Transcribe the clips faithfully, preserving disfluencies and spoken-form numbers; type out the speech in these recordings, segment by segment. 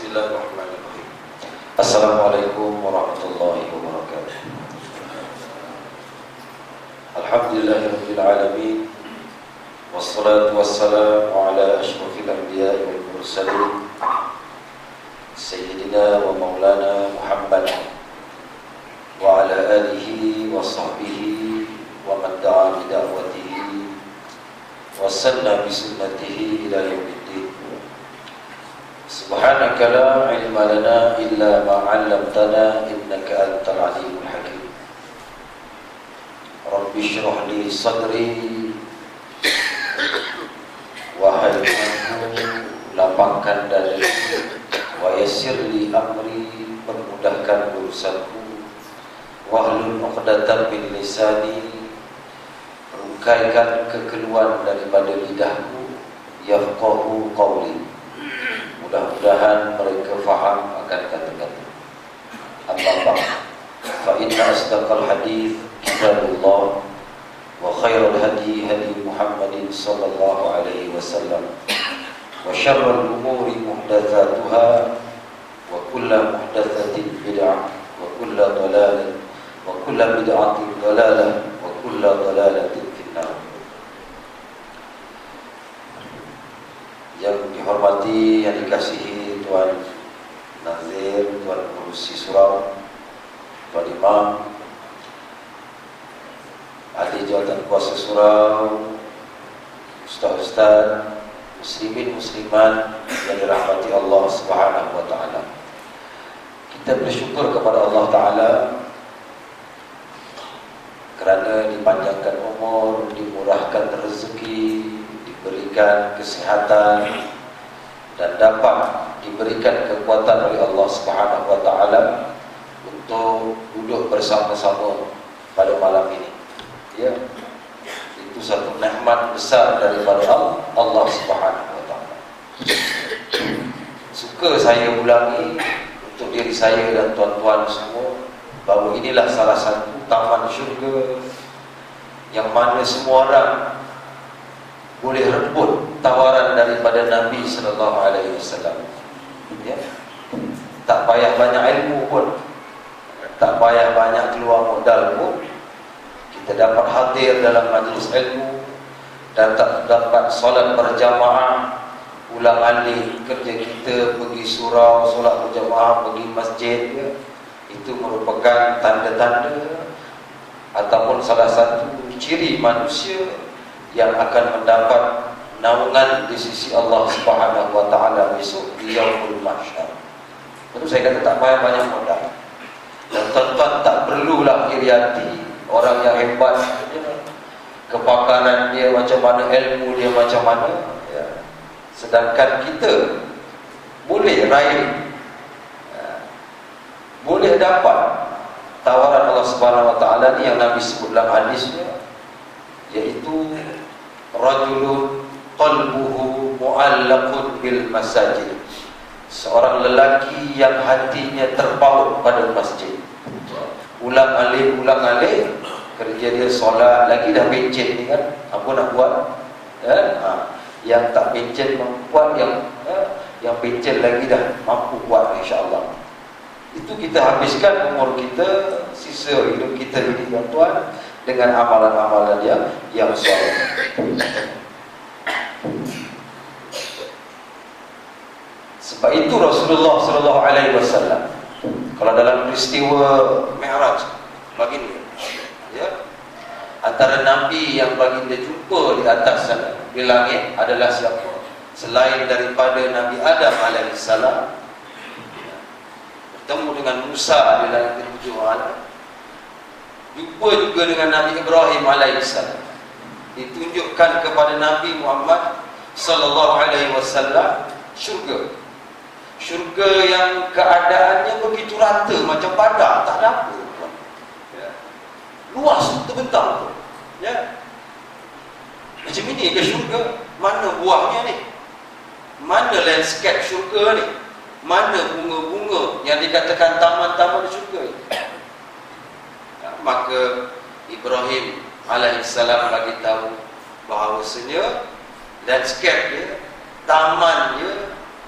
Bismillahirrahmanirrahim. Assalamualaikum warahmatullahi wabarakatuh. Alhamdulillahirabbil alamin. Wassalatu wassalamu ala asyrafil anbiya'i wal mursalin Sayyidina wa maulana Muhammad wa ala alihi wa sahbihi wa man da'a bi da'watihi wa sanna bi sunnatihi ila yaumiddin. Subhanaka la ilma lana illa ma 'allamtana innaka antal alimul hakim. Rabbi shrah li sadri wa hayyi'hu, lapangkan dadaku, wa yassir li amri, permudahkan urusanku, wahlul 'uqdatam min lisani, rungkaikan kekeluhan daripada lidahku, yafqahu qawli, mudah-mudahan mereka faham akan kata-kata. Amma ba'd, fa inna asdaqal hadits kitabullah wa khairal hadi hadi Muhammadin sallallahu alaihi wasallam wa syarrul umuri muhdatsatuha wa kullu muhdatsatin bid'ah wa kullu dhalalah wa kullu bid'atin dhalalah wa kullu dhalalatin finnar. Yang dihormati, yang dikasihi Tuan Nazir, Tuan Pengurusi Surau, Tuan Imam, ahli jawatan kuasa surau, ustaz-ustaz, muslimin musliman yang dirahmati Allah Subhanahu wa taala. Kita bersyukur kepada Allah taala kerana dipanjangkan umur, dimurahkan rezeki, diberikan kesihatan dan dapat diberikan kekuatan oleh Allah Subhanahu wa taala untuk duduk bersama-sama pada malam ini. Ya, itu satu nikmat besar daripada Allah Subhanahu wa taala. Suka saya ulangi untuk diri saya dan tuan-tuan semua bahawa inilah salah satu taman syurga yang mana semua orang boleh rebut tawaran daripada Nabi sallallahu alaihi wasallam. Ya. Tak payah banyak ilmu pun, tak payah banyak keluar modal pun, kita dapat hadir dalam majlis ilmu dan tak dapat solat berjamaah, ulang alik kerja kita, pergi surau, solat berjamaah, pergi masjid, ya. Itu merupakan tanda-tanda ataupun salah satu ciri manusia yang akan mendapat naungan di sisi Allah Subhanahu wa taala besok di yaumul mahsyar. Itu saya kata tak payah banyak modal. Dan tuan-tuan tak perlulah iri hati orang yang hebat, kepakaran dia macam mana, ilmu dia macam mana, ya. Sedangkan kita boleh raih, ya, boleh dapat tawaran Allah Subhanahu wa taala ni yang Nabi sebut dalam hadisnya, yaitu rajulun qalbuhu mu'allaqun bil masajid, seorang lelaki yang hatinya terpaut pada masjid. Ulang alik, ulang alik, kerja dia solat, lagi dah pencet ni kan, apa nak buat, ya? Ha. Yang tak pencet mampu buat, yang ya, yang pencet lagi dah mampu buat, insyaAllah. Itu kita habiskan umur kita, sisa hidup kita ini tuan-tuan, dengan amalan-amalan yang yang soleh. Sebab itu Rasulullah sallallahu alaihi wasallam kalau dalam peristiwa Mi'raj baginda, ya, antara nabi yang baginda jumpa di atas sana di langit adalah siapa? Selain daripada Nabi Adam alaihissalam, bertemu dengan Musa di langit ketujuh alam, jumpa juga dengan Nabi Ibrahim alaihissalam. Ditunjukkan kepada Nabi Muhammad sallallahu alaihi wasallam syurga. Syurga yang keadaannya begitu rata macam padang, tak ada apa. Ya. Luas terbentang. Ya. Macam ini ke syurga? Mana buahnya ni? Mana landscape syurga ni? Mana bunga-bunga yang dikatakan taman-taman syurga ni? Ya, maka Ibrahim alaihissalam bagi tahu bahawasanya landscape dia, taman dia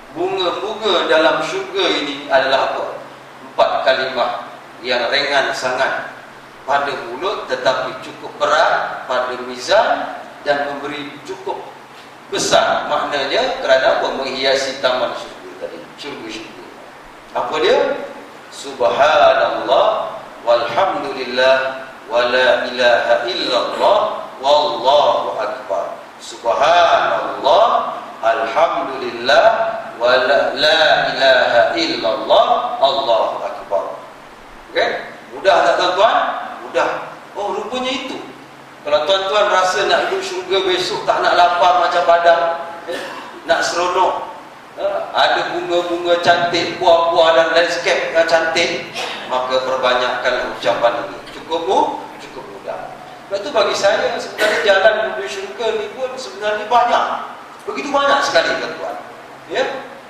bunga-bunga dalam syurga ini adalah apa? Empat kalimah yang ringan sangat pada mulut tetapi cukup berat pada mizan dan memberi cukup besar. Maknanya kerana apa? Menghiasi taman syurga tadi, syurga-syurga. Apa dia? Subhanallah walhamdulillah wala ilaha illallah wallahu akbar. Subhanallah alhamdulillah wala la ilaha illallah Allahu akbar. Okey? Mudah tak tuan-tuan? Mudah. Oh, rupanya itu. Kalau tuan-tuan rasa nak duduk syurga besok, tak nak lapar macam padang, eh? nak seronok, eh? ada bunga-bunga cantik, buah-buah dan landscape yang cantik, maka perbanyakkan ucapan ini. Cukup bu? Cukup mudah. Sebab itu bagi saya sebenarnya jalan menuju syurga ni pun sebenarnya banyak. Begitu banyak sekali tuan-tuan. Ya?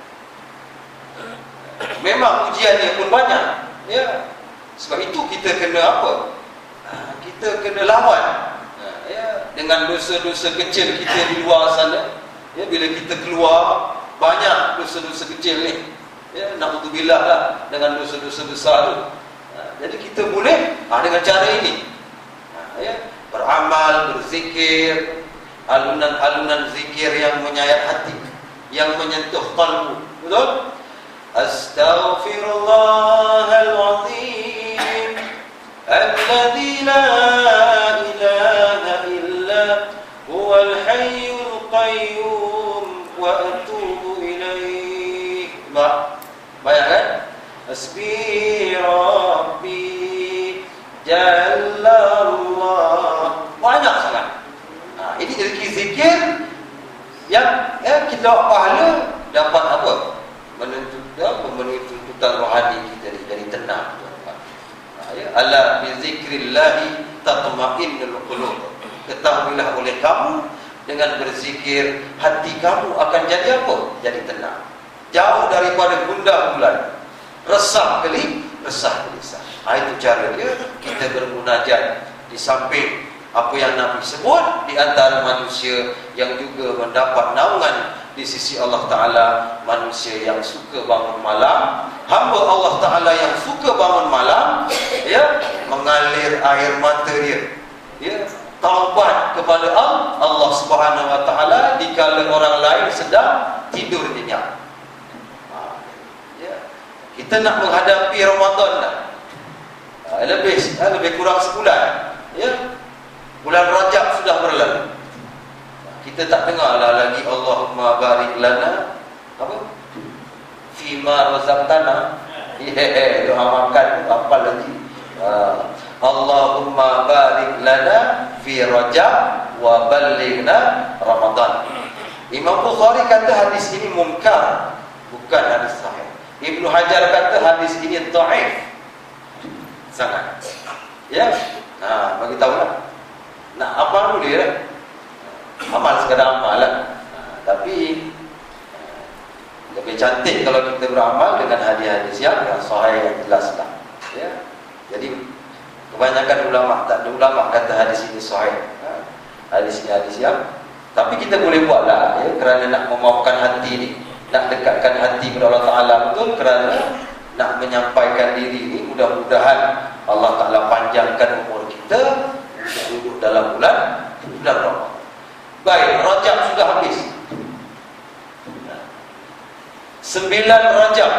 Memang ujiannya pun banyak. Ya? Sebab itu kita kena apa? Kita kena lawan. Ya, dengan dosa-dosa kecil kita di luar sana. Ya, bila kita keluar, banyak dosa-dosa kecil ni. Ya, na'udzubillah lah dengan dosa-dosa besar tu. Ha, jadi kita boleh ha, dengan cara ini. Ha, ya, beramal, berzikir, alunan-alunan zikir yang menyayat hati, yang menyentuh qalbu. Betul? Astaghfirullahalazim alladzi la ilaha illa huwal hayyul qayyum wa atubu ilaih. Banyak kan? Hasbi rabbi jallallah. Banyak sangat. Ha, ini jadi zikir yang ya, kita dapat pahala, dapat apa? Menuntut memenuhi tuntutan rohani kita jadi tenang. Ya, ala bi zikrillahi tatma'innul qulub. Ketahuilah oleh kamu dengan berzikir hati kamu akan jadi apa? Jadi tenang. Jauh daripada gundah gulana, resah geli, resah gelisah. Ha, itu cara dia kita bermunajat di samping apa yang Nabi sebut di antara manusia yang juga mendapat naungan di sisi Allah Ta'ala, manusia yang suka bangun malam, hamba Allah Ta'ala yang suka bangun malam, ya, mengalir air mata dia, ya, taubat kepada Allah, Allah Subhanahu Wa Ta'ala dikala orang lain sedang tidur nyenyak. Ya, kita nak menghadapi Ramadan dah, lebih lebih kurang sebulan, ya, bulan Rajab sudah berlalu. Kita tak dengarlah lagi Allahumma barik lana apa? Fima razaqtana. Yeah, doa makan apa lagi? Uh, Allahumma barik lana fi Rajab wa ballighna Ramadan. Imam Bukhari kata hadis ini munkar, bukan hadis sahih. Ibnu Hajar kata hadis ini dhaif. Sangat. Ya. Nah, bagi tahulah. Nak apa dulu dia? Amal sekadar amal lah. Ha, tapi lebih cantik kalau kita beramal dengan hadis-hadis yang yang sahih, yang jelas lah. Ya. Jadi kebanyakan ulama, tak ada ulama kata hadis ini sahih. Ha, hadis ini hadis yang, tapi kita boleh buat lah, ya, kerana nak memaafkan hati ni, nak dekatkan hati kepada Allah Ta'ala, betul, kerana nak menyampaikan diri ni. Mudah-mudahan Allah Ta'ala panjangkan umur kita duduk dalam bulan bulan Ramadan. Baik, Rajab sudah habis. Sembilan Rajab,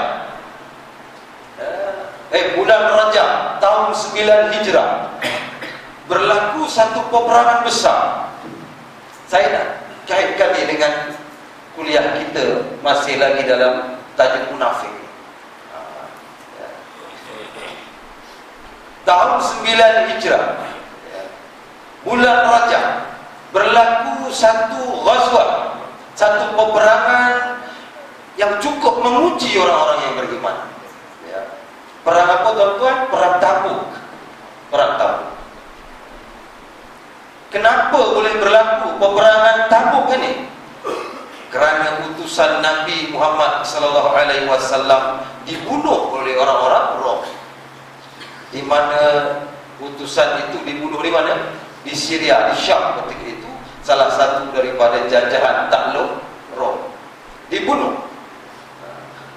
Eh bulan Rajab tahun sembilan Hijrah, berlaku satu peperangan besar. Saya nak kaitkan ini dengan kuliah kita, masih lagi dalam tajuk munafik. Tahun sembilan Hijrah, bulan Rajab, berlaku satu ghazwah, satu peperangan yang cukup menguji orang-orang yang beriman. Ya. Perang apa tuan-tuan? Perang Tabuk. Perang Tabuk. Kenapa boleh berlaku peperangan Tabuk ini? Kerana utusan Nabi Muhammad sallallahu alaihi wasallam dibunuh oleh orang-orang Rom. Di mana utusan itu dibunuh di mana? Di Syria, di Syam ketika itu, salah satu daripada jajahan takluk Rom. Dibunuh.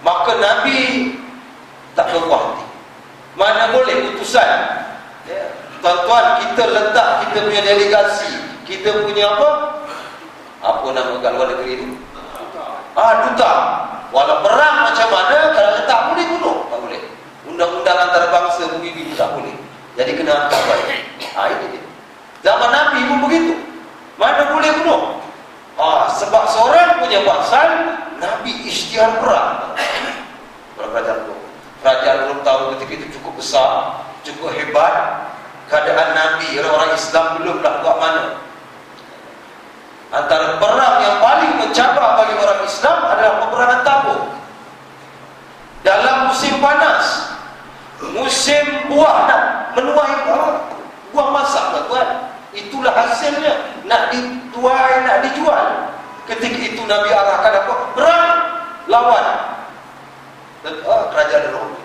maka Nabi tak berpuas hati. Mana boleh utusan, ya. Tuan-tuan, kita letak kita punya delegasi, kita punya apa? Apa nama kat luar negeri itu? Ah, duta. Walau perang macam mana, kalau tak boleh bunuh, tak boleh. Undang-undang antarabangsa begitu tak boleh. Jadi kena hantar balik. Ah, ini dia. Zaman Nabi pun begitu. Mana boleh bunuh? Ah, sebab seorang punya pasal, Nabi isytihar perang. Kerajaan Rom. Kerajaan Rom tahu ketika itu cukup besar, cukup hebat. Keadaan Nabi, orang-orang Islam belumlah buat mana. Antara perang yang paling mencabar bagi orang Islam adalah peperangan Tabuk. Dalam musim panas, musim buah nak menuai buah masak, tuan. Itulah hasilnya, nak dituai, nak dijual. Ketika itu Nabi arahkan apa? Perang lawan oh, kerajaan Rom.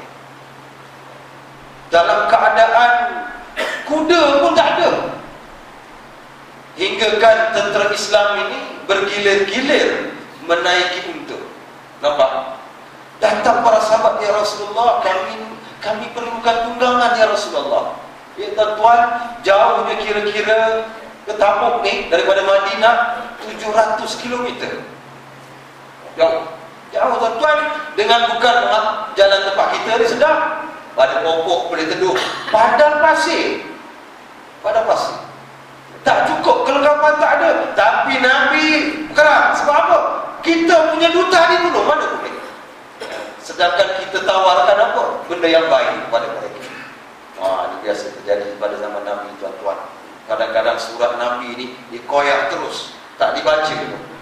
Dalam keadaan kuda pun tak ada. Hingga kan tentera Islam ini bergilir-gilir menaiki unta. Nampak? Datang para sahabat, ya Rasulullah, kami kami perlukan tunggangan ya Rasulullah. Ya tuan-tuan, jauhnya kira-kira ke Tabuk ni daripada Madinah tujuh ratus kilometer. Jauh. Jauh tuan-tuan, dengan bukan jalan tempat kita ni sedap. Pada pokok boleh teduh, padang pasir. Padang pasir. Tak cukup, kelengkapan tak ada. Tapi Nabi bergerak. Sebab apa? Kita punya duta dibunuh, mana boleh. Sedangkan kita tawarkan apa? Benda yang baik kepada mereka. Wah, ini biasa terjadi pada zaman Nabi, tuan-tuan. Kadang-kadang surat Nabi ini dikoyak terus, tak dibaca.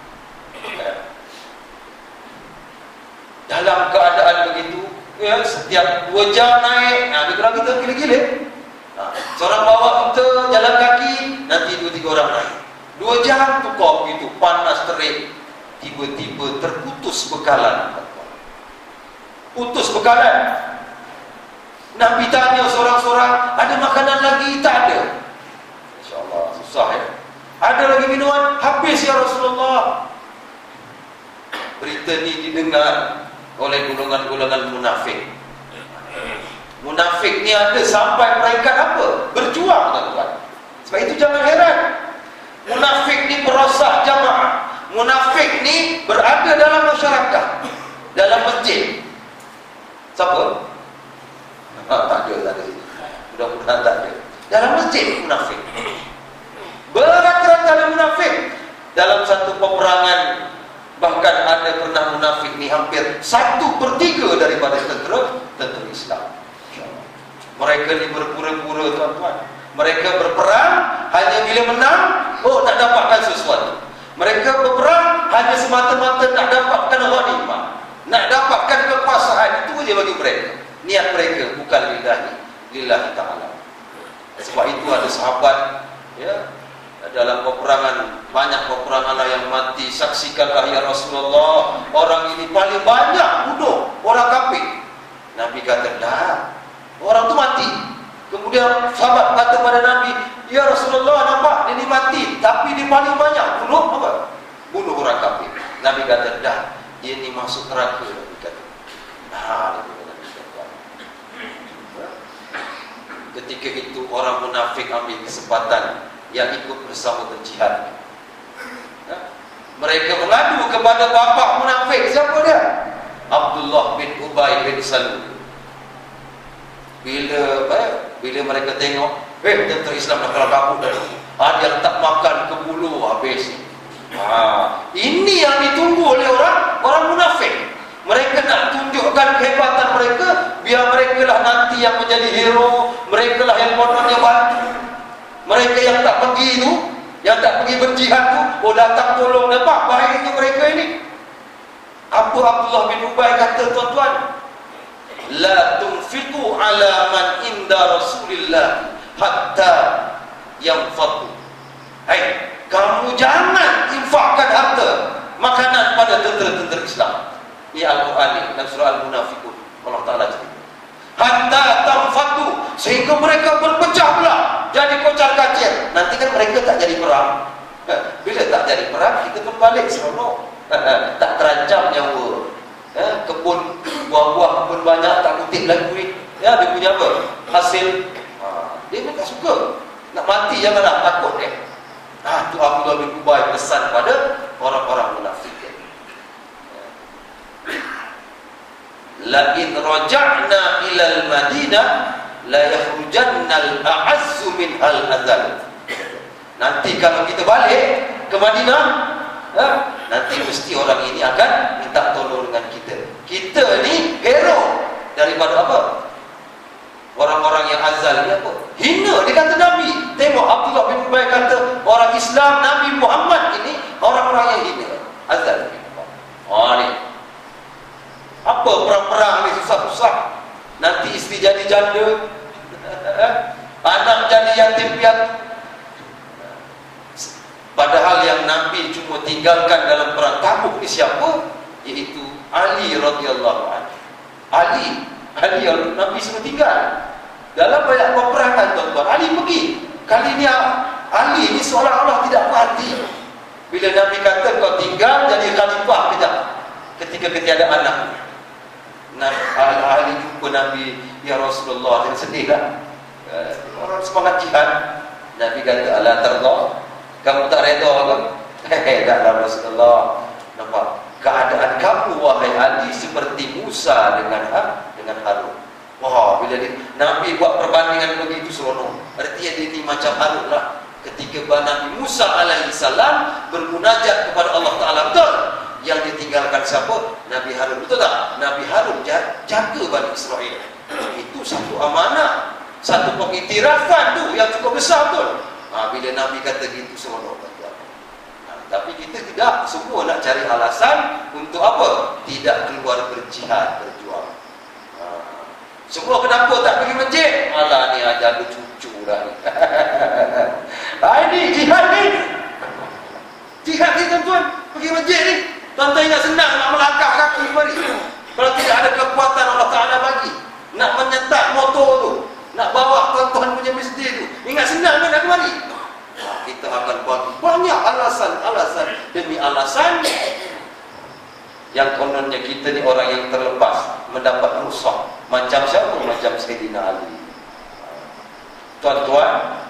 Dalam keadaan begitu, ya, setiap dua jam naik, nah, lebih kurang kita gila-gila. Nah, seorang bawa unta jalan kaki, nanti dua tiga orang naik. Dua jam tukar begitu, panas terik. Tiba-tiba terputus bekalan. Putus bekalan. Nabi tanya seorang-seorang, ada makanan lagi? Tak ada. InsyaAllah, susah ya. Ada lagi minuman? Habis ya Rasulullah. Berita ni didengar oleh golongan-golongan munafik. Munafik ni ada sampai peringkat apa? Berjuang, tuan-tuan. Sebab itu jangan heran. Munafik ni perosak jamaah. Munafik ni berada dalam masyarakat, dalam masjid. Siapa? Ha, tak ada, tak ada. Mudah-mudahan tak ada. Dalam masjid munafik. Berrata-rata munafik. Dalam satu peperangan, bahkan ada pernah munafik ni hampir satu per tiga daripada tentera tentera Islam. Mereka ni berpura-pura, tuan-tuan. Mereka berperang hanya bila menang, oh nak dapatkan sesuatu. Mereka berperang hanya semata-mata nak dapatkan ghanimah, nak dapatkan kekuasaan. Itu je bagi mereka. Niat mereka bukan lillahi, lillahi ta'ala. Sebab itu ada sahabat, ya, dalam peperangan, banyak peperangan lah yang mati. Saksikanlah ya Rasulullah, orang ini paling banyak bunuh orang kafir. Nabi kata, dah, orang tu mati. Kemudian sahabat kata pada Nabi, ya Rasulullah, nampak dia ni mati, tapi dia paling banyak bunuh apa? Bunuh orang kafir. Nabi kata, dah, dia ni masuk neraka. Nabi kata, nah, dia kata, ketika itu orang munafik ambil kesempatan yang ikut bersama berjihad. Mereka mengadu kepada bapa munafik. Siapa dia? Abdullah bin Ubay bin Salul. Bila eh, bila mereka tengok, eh tentera Islam nak kalah kabut dah. Ah, dia tak makan ke bulu habis. Ah, ini yang ditunggu oleh orang orang munafik. Mereka nak tunjukkan kehebatan mereka, biar mereka lah nanti yang menjadi hero, mereka lah yang kononnya bantu. Mereka yang tak pergi tu, yang tak pergi berjihad tu, oh datang tolong. Nampak baiknya mereka ini. Apa Abdullah bin Ubay kata, tuan-tuan? La tunfiqu ala man inda Rasulillah hatta yanfadu. Hai, kamu jangan infakkan harta makanan pada tentera-tentera Islam. Ini Al-Quran ni, dalam surah Al-Munafiqun, Allah Ta'ala cerita. Hatta tanfadu, sehingga mereka berpecah belah, jadi kocar kacir. Nanti kan mereka tak jadi perang. Bila tak jadi perang, kita kembali seronok. Tak terancam nyawa. Ya, kebun buah-buah pun banyak, tak kutip lagu ni. Ya, dia punya apa? Hasil. Ha, dia pun tak suka. Nak mati janganlah takut dia. Nah, tu Abdullah bin Ubay pesan pada orang-orang munafik. La in raja'na ila al-Madinah la yakhrujanna al-a'azzu min al-adhal. Nanti kalau kita balik ke Madinah, ya, nanti mesti orang ini akan minta tolong dengan kita. Kita ni hero daripada apa? Orang-orang yang azal ni apa? Hina, dia kata Nabi. Tengok Abdullah bin Ubay kata orang Islam Nabi Muhammad ini orang-orang yang hina, azal. Oh ni. Apa perang-perang ni susah-susah? Nanti isteri jadi janda, anak jadi yatim piatu. Padahal yang Nabi cuma tinggalkan dalam perang Tabuk ni siapa? Iaitu Ali radhiyallahu anhu. Ali, Ali yang Nabi semua tinggal. Dalam banyak peperangan tuan-tuan, Ali pergi. Kali ni Ali ni seolah-olah tidak berhati. Bila Nabi kata kau tinggal jadi khalifah kejap, ketika ketiadaan anak. Nah, Ali jumpa Nabi, ya Rasulullah, dia sedih lah. Orang semangat jihad. Nabi kata, ala tarda, kamu tak reda ke? Hehehe, taklah Rasulullah. Nampak keadaan kamu wahai Ali seperti Musa dengan dengan Harun. Wah, bila dia, Nabi buat perbandingan begitu seronok. Artinya dia ni macam Harun lah. Ketika Nabi Musa alaihi salam bermunajat kepada Allah Ta'ala, betul? Yang ditinggalkan siapa? Nabi Harun, betul tak? Nabi Harun jaga Bani Israel. Itu satu amanah, satu pengiktirafan tu yang cukup besar, betul? Ha, bila Nabi kata gitu seronok. Ha, tapi kita tidak, semua nak cari alasan untuk apa? Tidak keluar berjihad, berjuang. Ha, semua kenapa tak pergi masjid? Alah ni ajar ada cucu dah ni. Ha, ini jihad ni. Jihad ni tuan-tuan, pergi masjid ni. Tuan-tuan ingat senang nak melangkah kaki kemari. Kalau tidak ada kekuatan Allah Ta'ala bagi, nak menyetak motor tu, nak bawa tuan-tuan punya masjid tu, ingat senang kan nak kemari? Kita akan buat banyak alasan-alasan demi alasan yang kononnya kita ni orang yang terlepas, mendapat rusak. Macam siapa? Macam Sayyidina Ali. Tuan-tuan,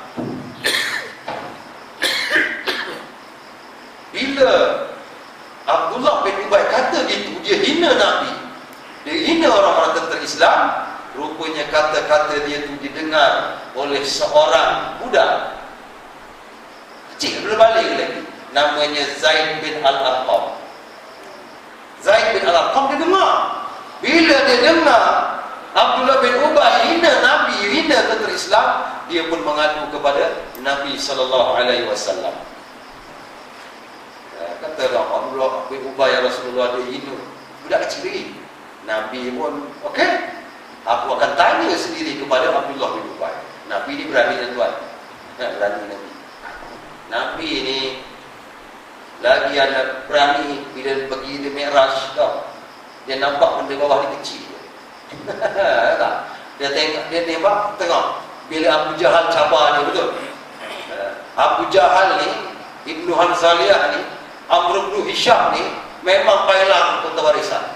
bila Abdullah bin Ubay kata gitu, dia hina Nabi, dia hina orang-orang tentera Islam. Rupanya kata-kata dia tu didengar oleh seorang budak kecil, belum balik lagi, namanya Zaid bin Al-Arqam. Zaid bin Al-Arqam dia dengar. Bila dia dengar Abdullah bin Ubay hina Nabi, hina tentera Islam, dia pun mengadu kepada Nabi sallallahu alaihi wasallam. Kata Abdullah bin Ubay, ya Rasulullah, dia hina budak kecil lagi. Nabi pun okey, aku akan tanya sendiri kepada Abdullah bin Ubay. Nabi ni berani tuan, berani Nabi. Nabi ni lagi ada berani bila pergi di Mi'raj tau. Dia nampak benda bawah ni kecil. Tak? Dia tengok, dia tembak tengok. Bila Abu Jahal cabar dia, betul? Abu Jahal ni, Ibnu Hanzaliyah ni, Amr bin Hisham ni memang pailang untuk warisan.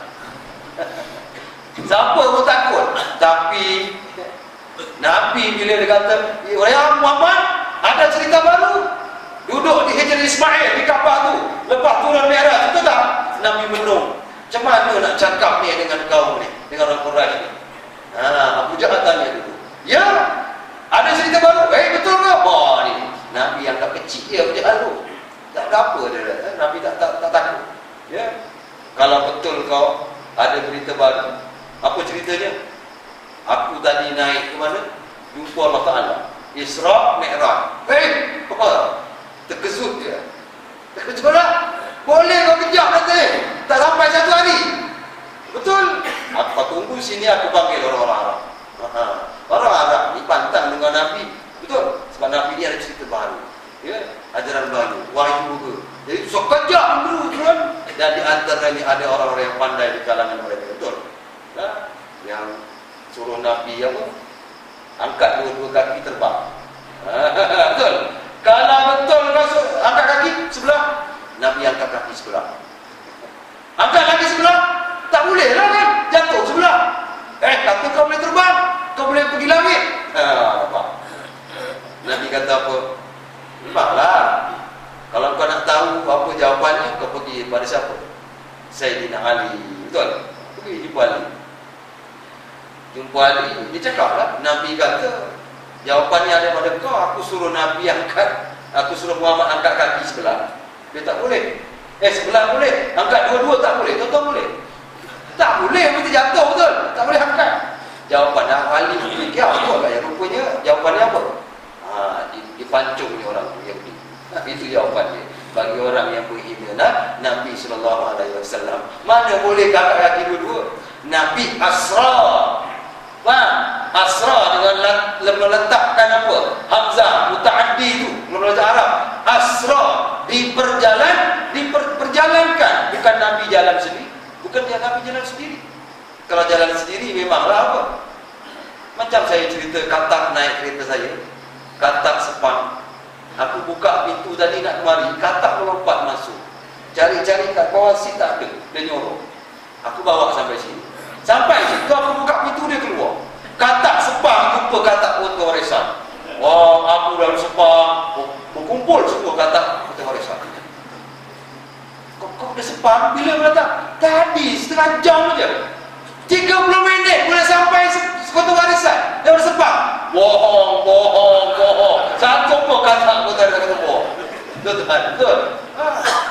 Siapa pun takut. Tapi Nabi bila dia kata, ya Muhammad, ada cerita baru. Duduk di Hijr Ismail di Kaabah tu, lepas turun Mi'raj, betul tak? Nabi menung. Macam mana nak cakap ni dengan kaum ni, dengan orang Quraisy ni? Ha, Abu Jahal tanya dulu. Ya, ada cerita baru. Eh, betul ke? Oh, ni Nabi yang tak kecil dia Abu Jahal tu. Tak ada apa dia. Eh? Nabi tak, tak tak takut. Ya. Kalau betul kau ada berita baru, apa ceritanya? Aku tadi naik ke mana? Jumpa Allah Ta'ala. Isra Mi'raj. Eh, apa? Terkejut dia. Terkejut lah. Boleh kau kejap kata. Tak sampai satu hari. Betul? Aku tunggu sini, aku panggil orang-orang Arab. Ha. Orang Arab ni pantang dengan Nabi. Betul? Sebab Nabi ni ada cerita baru. Ya, ajaran baru, wahyu ke. Jadi sekejap dulu kan. Dan di antaranya ada orang-orang yang pandai di kalangan mereka. Betul? Nah, yang suruh Nabi apa? Angkat dua-dua kaki terbang. Betul? Kalau betul Rasul angkat kaki sebelah, Nabi angkat kaki sebelah. Angkat kaki sebelah, tak boleh boleh lah kan, jatuh sebelah. Eh, kata kau boleh terbang, kau boleh pergi langit. Ha, nampak? Nabi kata apa? Memanglah, kalau kau nak tahu apa jawapannya, kau pergi pada siapa? Sayyidina Ali. Betul? Pergi jumpa Ali. Jumpa Ali, dia cakap lah, Nabi kata, jawapannya ada pada kau, aku suruh Nabi angkat, aku suruh Muhammad angkat kaki sebelah. Dia tak boleh. Eh, sebelah boleh, angkat dua-dua tak boleh. Tuan-tuan boleh? Tak boleh, mesti jatuh, betul? Tak boleh angkat. Jawapan Ali fikir apa lah yang rupanya jawapannya apa? Ha, dipancung ni orang Yahudi. Ha, itu jawapan dia. Bagi orang yang menghina nah, Nabi sallallahu alaihi wasallam, mana boleh angkat kaki dua-dua? Nabi asra. Faham? Asra dengan meletakkan apa? Hamzah mutaaddi itu, dalam bahasa Arab. Asra, diperjalan, diperjalankan. Bukan Nabi jalan sendiri. Bukan dia Nabi jalan sendiri. Kalau jalan sendiri memanglah apa? Macam saya cerita katak naik kereta saya, katak sepang. Aku buka pintu tadi nak kemari, katak melompat masuk. Cari-cari kat bawah seat tak ada, dia nyorok. Aku bawa sampai sini. Sampai situ aku buka pintu, dia keluar. Katak sepang jumpa katak foto warisan. Wah, aku dalam sepang berkumpul semua katak foto warisan. Kok kok dah sepang bila datang? Tadi setengah jam aja. tiga puluh minit boleh sampai foto warisan. Dia bersepang. Bohong, bohong, bohong. Satu pun katak foto warisan kata bohong. Betul, betul. Ha.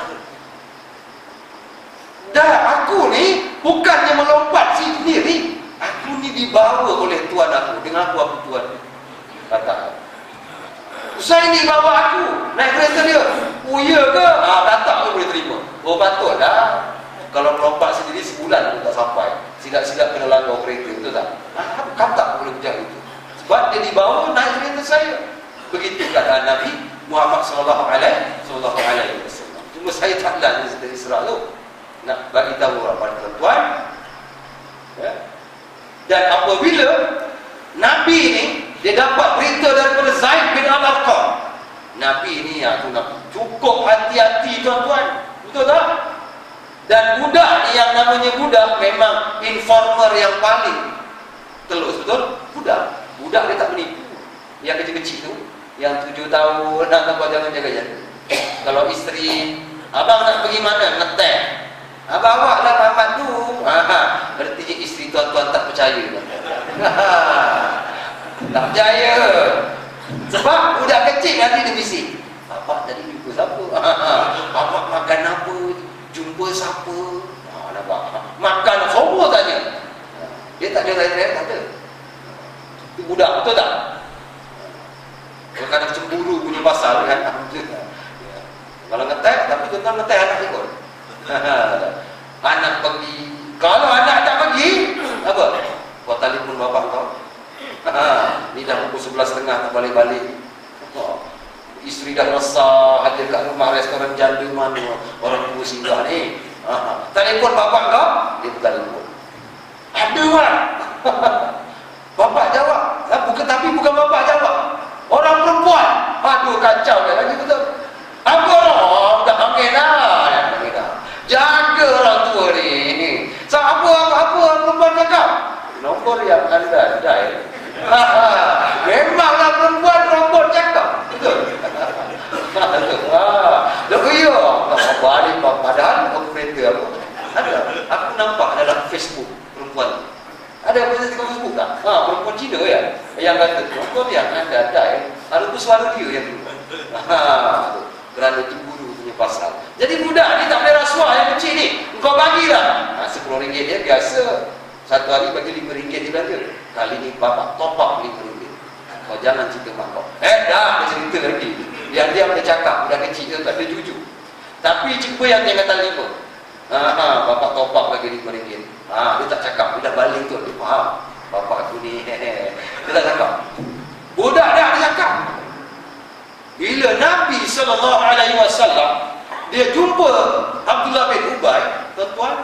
Dah aku ni bukannya melompat sendiri, aku ni dibawa oleh Tuhan aku. Dengan aku apa Tuhan? Kata saya ni bawa aku naik kereta dia. Oh ya ke? Ah, kata aku boleh terima. Oh patut dah. Kalau melompat sendiri sebulan pun tak sampai. Silap-silap kena langgar kereta, betul tak? Ah, kata boleh macam itu. Sebab dia dibawa naik kereta saya. Begitu keadaan Nabi Muhammad sallallahu alaihi wasallam. Cuma saya tak lalu dari Isra tu. Nak bagi tahu pada tuan-tuan, ya. Dan apabila Nabi ni dia dapat berita daripada Zaid bin Al-Arqam, Nabi ni ya, tu Nabi cukup hati-hati tuan-tuan, betul tak? Dan budak ni yang namanya budak memang informer yang paling telus, betul? Budak, budak dia tak menipu. Yang kecil-kecil tu, yang tujuh tahun nak nampak jangan jaga-jaga. Kalau isteri, abang nak pergi mana? Ngetek. Abang awak lah Muhammad tu. Ha, berarti isteri tuan-tuan tak percaya. Tak percaya. Sebab budak kecil nanti dia bising. Bapak tadi jumpa siapa? Bapak makan apa? Jumpa siapa? Ha, nampak? Makan semua tanya. Dia tak ada lain-lain, tak ada. Itu budak, betul tak? Kadang-kadang cemburu punya pasal kan? Kalau ngetek, tapi tuan-tuan ngetek anak ikut. Anak pergi. Kalau anak tak pergi, apa? Kau telefon bapak kau. Ni dah pukul sebelas tiga puluh tak balik-balik. Isteri dah resah, hadir kat rumah restoran janda mana orang tua singgah ni. Telefon bapak kau, dia telefon. Ada kan? Bapak jawab. Bukan, tapi bukan bapak jawab. Orang perempuan. Aduh kacau dah lagi betul. Apa orang? Dah panggil dah. Dah panggil dah. Jaga orang tua ni. So, apa apa apa perempuan cakap? Nombor yang anda dial. Memanglah perempuan nombor cakap. Betul. Betul. Ah, dah iya. Tak balik padahal operator apa? Ada. Aku nampak dalam Facebook perempuan. Ada apa di Facebook tak? Ha, perempuan Cina ya. Yang kata nombor yang anda dial. Ada tu suara dia yang dulu. Ha, kerana cemburu punya pasal. Jadi budak ni tak boleh rasuah yang kecil ni. Kau bagilah. Ha, sepuluh ringgit dia biasa. Satu hari bagi lima ringgit dia belanja. Kali ni bapak top up lima ringgit. Kau jangan cerita mak kau. Eh dah, dia cerita lagi. Yang dia boleh cakap, budak kecil dia tak ada jujur. Tapi jumpa yang dia kata lima. Ha, ha, bapak top up lagi lima ringgit. Ha, dia tak cakap, dia dah baling tu. Dia faham. Bapak aku ni, hehe. Dia tak cakap. Budak dah dia cakap. Bila Nabi sallallahu alaihi wasallam dia jumpa Abdullah bin Ubay, tuan-tuan,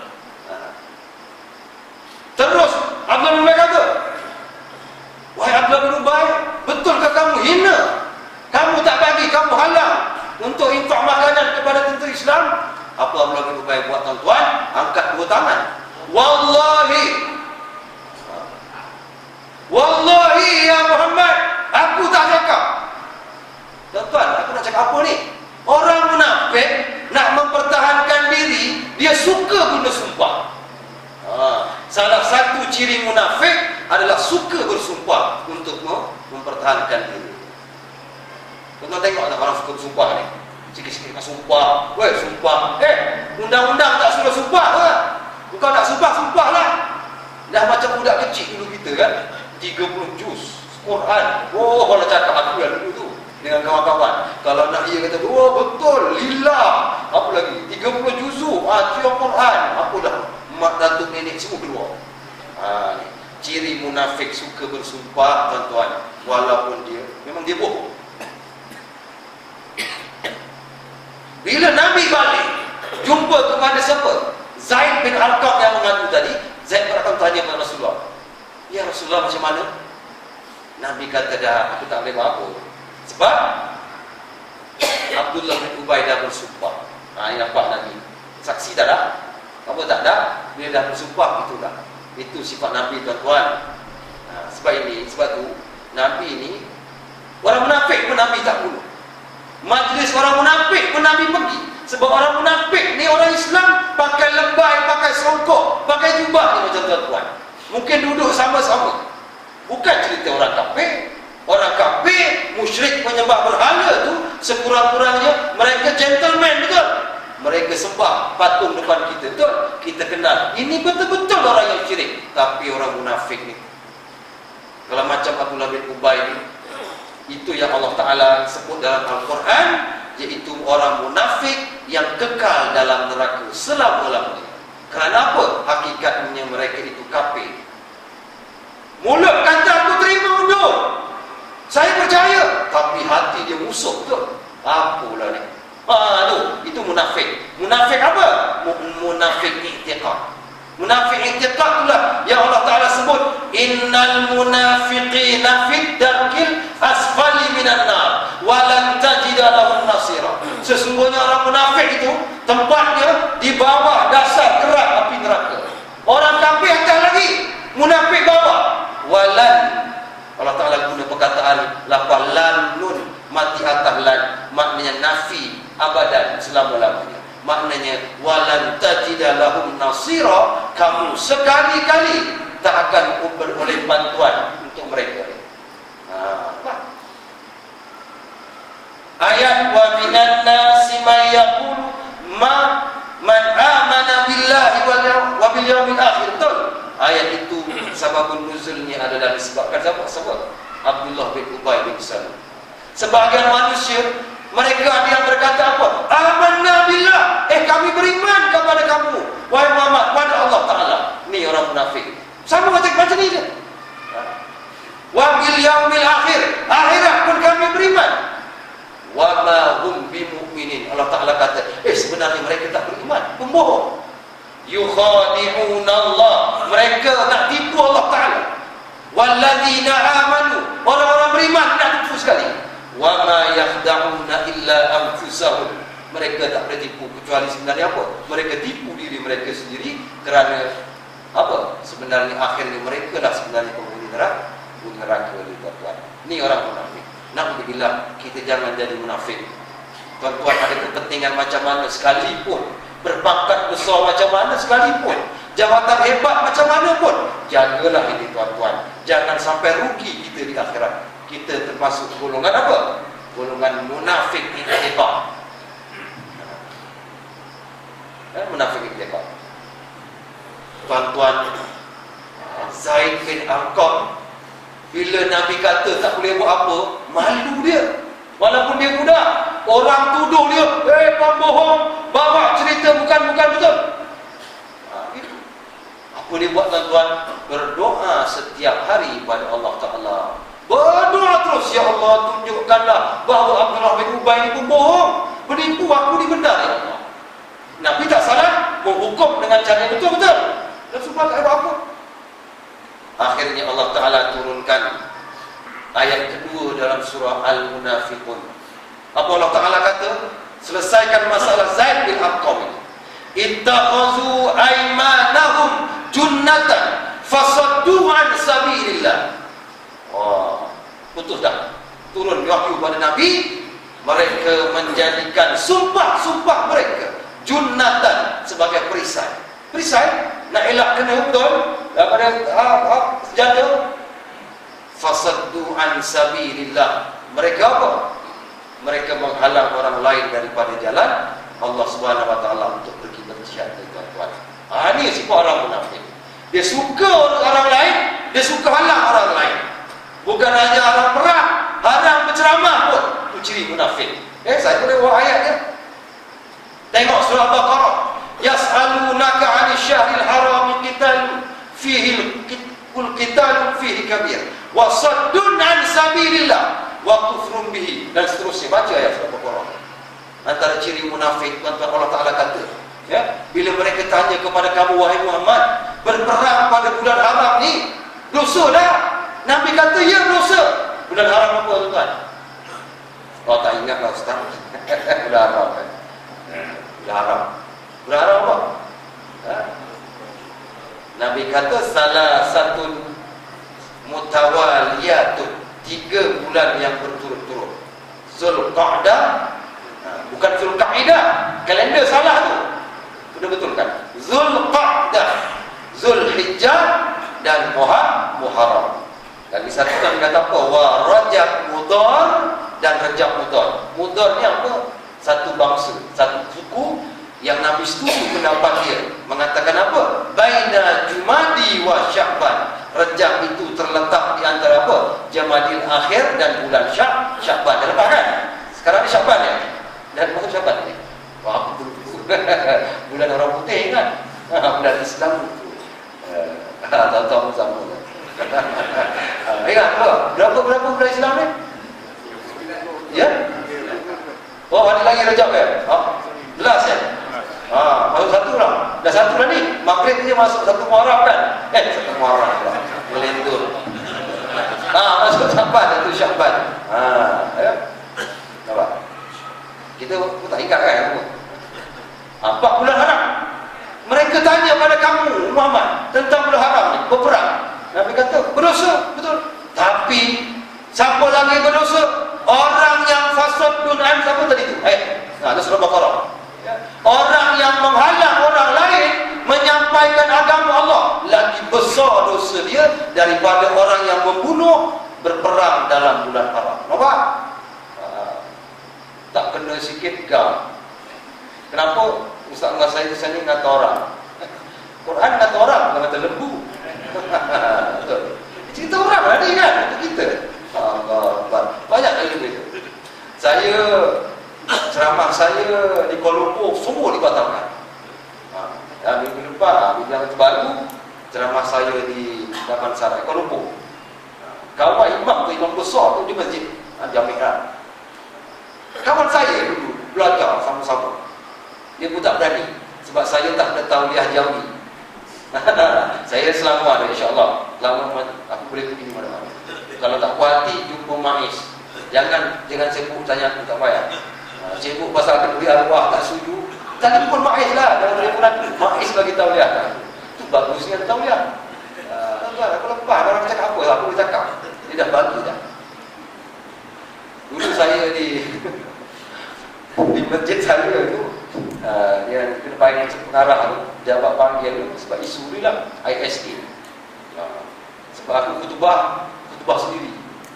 terus Abdullah bin Ubay kata, wahai Abdullah bin Ubay, betulkah kamu hina? Kamu tak bagi, kamu halang untuk infak makanan kepada tentera Islam? Apa Abdullah bin Ubay buat tuan-tuan? Angkat dua tangan. suka guna sumpah. Ha, salah satu ciri munafik adalah suka bersumpah untuk mempertahankan diri. Tuan-tuan tengok tak orang suka bersumpah ni? Sikit-sikit nak sumpah. Weh, sumpah. Eh, undang-undang tak suruh sumpah ke? Bukan nak sumpah, sumpah lah. Dah macam budak kecil dulu kita kan, tiga puluh juz Quran. Oh, kalau cakap aku yang dulu tu dengan kawan-kawan, kalau nak dia kata, oh betul, lillah, apa lagi, tiga puluh juzu, ah, cium Quran, apa dah, mak datuk nenek semua keluar. Ha, ni ciri munafik, suka bersumpah, tuan-tuan, walaupun dia memang dia bohong. Bila Nabi balik jumpa kepada siapa? Zaid bin Arqam yang mengaku tadi. Zaid bin Arqam tanya kepada Rasulullah, ya Rasulullah, macam mana? Nabi kata, dah, aku tak boleh buat apa. Sebab Abdullah bin Ubay dah bersumpah. Ha, ini nampak Nabi. Saksi dah dah? Apa tak dah? Bila dah bersumpah, itu dah. Itu sifat Nabi, tuan-tuan. Ha, sebab ini, sebab tu Nabi ni, orang munafik pun Nabi tak bunuh. Majlis orang munafik pun Nabi pergi. Sebab orang munafik ni orang Islam pakai lebay, pakai songkok, pakai jubah ni macam tuan-tuan. Mungkin duduk sama-sama. Bukan cerita orang kafir. Orang kafir, musyrik menyembah berhala tu, sekurang-kurangnya mereka gentleman, betul? Mereka sembah patung depan kita, betul? Kita kenal. Ini betul-betul orang yang syirik. Tapi orang munafik ni, kalau macam Abdullah bin Ubay ni, itu yang Allah Ta'ala sebut dalam Al-Quran, iaitu orang munafik yang kekal dalam neraka selama-lamanya. Kerana apa? Hakikatnya mereka itu kafir. Mulut kata aku terima undur, saya percaya, tapi hati dia musuh, betul? Apalah ni? Ah, tu, itu munafik. Munafik apa? Munafik i'tiqad. Munafik i'tiqad itulah yang Allah Ta'ala sebut, innal munafiqina fid darkil asfali minan nar walan tajida lahum nasira. Sesungguhnya orang munafik itu tempat dia di bawah dasar kerak api neraka. Orang kafir atas lagi, munafik bawah. Walan, Allah Ta'ala guna perkataan lafaz lan nun mati atas lan, maknanya nafi abadan, selama-lamanya. Maknanya walan tajida lahum nasira, kamu sekali-kali tak akan beroleh bantuan untuk mereka. Ha, ayat wa minan nasi may yaqulu ma man amana billahi wa bil yawmil akhir. Betul? Ayat itu sababun nuzulnya adalah disebabkan siapa? Sebab Abdullah bin Ubay bin Salul. Sebahagian manusia, mereka ada yang berkata apa? Amanna billah, eh kami beriman kepada kamu, wahai Muhammad, pada Allah Ta'ala. Ni orang munafik. Sama macam macam ni je. Wa bil yaumil akhir, akhirat pun kami beriman. Wa ma hum bimu'minin. Allah Ta'ala kata, eh sebenarnya mereka tak beriman, pembohong. Yukhadi'una Allah, mereka nak tipu Allah Ta'ala. Walladzina amanu, orang-orang beriman nak tipu sekali. Wa ma yakhda'una illa anfusahum, mereka tak boleh tipu kecuali sebenarnya apa? Mereka tipu diri mereka sendiri. Kerana apa? Sebenarnya akhirnya mereka lah sebenarnya penghuni neraka, penghuni neraka itu, tuan-tuan. Ni orang munafik. Naudzubillah, kita jangan jadi munafik. Tuan-tuan, ada kepentingan macam mana sekalipun, berpangkat besar macam mana sekalipun, jabatan hebat macam mana pun, jagalah ini, tuan-tuan. Jangan sampai rugi kita di akhirat. Kita termasuk golongan apa? Golongan munafik i'tiqad. Eh, munafik i'tiqad. Tuan-tuan, Zaid bin Arqam, bila Nabi kata tak boleh buat apa, malu dia. Walaupun dia budak, orang tuduh dia, eh pembohong, bawa cerita bukan-bukan betul. Ha, gitu. Apa dia buat, tuan-tuan? Berdoa setiap hari pada Allah Ta'ala. Berdoa terus, ya Allah, tunjukkanlah bahawa Abdullah bin Ubay ini pembohong, penipu, aku dibenar, ya Allah. Nabi tak salah menghukum dengan cara betul-betul. Dan semua tak ada apa. Akhirnya Allah Ta'ala turunkan ayat kedua dalam surah Al-Munafiqun. Apa Allah Ta'ala kata? Selesaikan masalah Zaid bin Arqam ini. Ittakhazu aymanahum junnatan fasaddu an sabilillah. Oh, putus dah. Turun wahyu pada Nabi, mereka menjadikan sumpah-sumpah mereka junnatan sebagai perisai. perisai, nak elak kena betul daripada ah, ah, senjata. Fasaddu an sabilillah. Mereka apa? Mereka menghalang orang lain daripada jalan Allah Subhanahu wa taala untuk pergi berjihad, tuan-tuan. Ah, ini sifat orang munafik. Dia suka orang lain, dia suka halang orang lain. Bukan hanya halang perang, halang berceramah pun. Itu ciri munafik. Eh, saya boleh bawa ayatnya. Tengok surah Baqarah. Yas'alunaka 'anil syahril haram qital fihi kul qital fihi kabir wa saddun 'an sabilillah wa kufrun bihi, dan seterusnya. Baca ayat surah Baqarah. Antara ciri munafik, tuan-tuan, Allah Taala kata, ya, bila mereka tanya kepada kamu wahai Muhammad, berperang pada bulan haram ni dosa dah. Nabi kata ya, dosa. Bulan haram apa, tuan-tuan? Oh, tak ingatlah Ustaz. Bulan haram kan. Bulan haram. Bulan haram apa? Ha? Nabi kata salah satu mutawaliyatun, tiga bulan yang berturut-turut. Zulqa'dah, bukan Zulqa'dah, kalender salah tu. Sudah betul kan? Zulqa'dah, Zulhijjah dan Muharram. Dan disatukan kata apa? Wa Rajab Mudhar dan Rajab Mudhar. Mudhar ni apa? Satu bangsa, satu suku yang Nabi setuju pendapat dia, mengatakan apa? Baina Jumadi wa Sya'ban. Rajab itu terletak di antara apa? Jamadil akhir dan bulan Syak, Sya'ban. Dah lepas kan? Sekarang ni Sya'ban ya? Dan masuk Sya'ban ni. Wah, aku dulu. Bulan orang putih kan? Bulan Islam itu. Tahu-tahu sama kan? Ingat apa? Berapa-berapa bulan Islam ni? Ya? Oh, ada lagi Rajab ya? Ha? Belas ya? Ha, masuk satu lah. Dah satu lah ni. Maghrib dia masuk satu Muharram kan? Eh, satu Muharram pula. Melentur. Ha, masuk Sya'ban, satu Sya'ban. Ha, ya? Nampak? Kita pun tak ingat kan? Empat bulan haram. Mereka tanya pada kamu Muhammad tentang bulan haram ni, berperang. Nabi kata berdosa, betul. Tapi siapa lagi berdosa? Orang yang fasadun an, siapa tadi tu? Eh, nah, itu surah Baqarah. Orang yang menghalang orang lain menyampaikan agama Allah, lagi besar dosa dia daripada orang yang membunuh berperang dalam bulan haram. Nampak? Uh, tak kena sikit gam. Kenapa Ustaz Muhammad saya di sini kata orang? Quran kata orang, bukan kata lembu. Betul. Cerita orang ada kan? Itu kita. Allah, banyak kali begitu. Saya ceramah saya di Kuala Lumpur semua dibatalkan. Ha, minggu lepas bila baru ceramah saya di Damansara Kuala Lumpur. Kawan imam tu, imam besar tu di masjid Jamiah. Kawan saya dulu belajar sama-sama. Dia pun tak berani sebab saya tak ada tauliah Jawi. Saya selama ada insya-Allah. Lama aku boleh pergi mana-mana. Kalau tak puas hati jumpa Maiz. Jangan jangan sibuk tanya aku, tak payah. Ha, sibuk pasal keduri arwah tak setuju. Tadi pun Maiz lah dalam teleponan. Maiz bagi tauliah kan. Itu bagusnya tauliah. Ah, uh, aku lepas orang cakap apa, aku boleh cakap. Dia dah bagi dah. Dulu saya di di masjid saya tu, uh, dia kena panggil pengarah tu, jabat panggil tu sebab isu dia lah, I S K. Uh, sebab aku khutbah khutbah sendiri.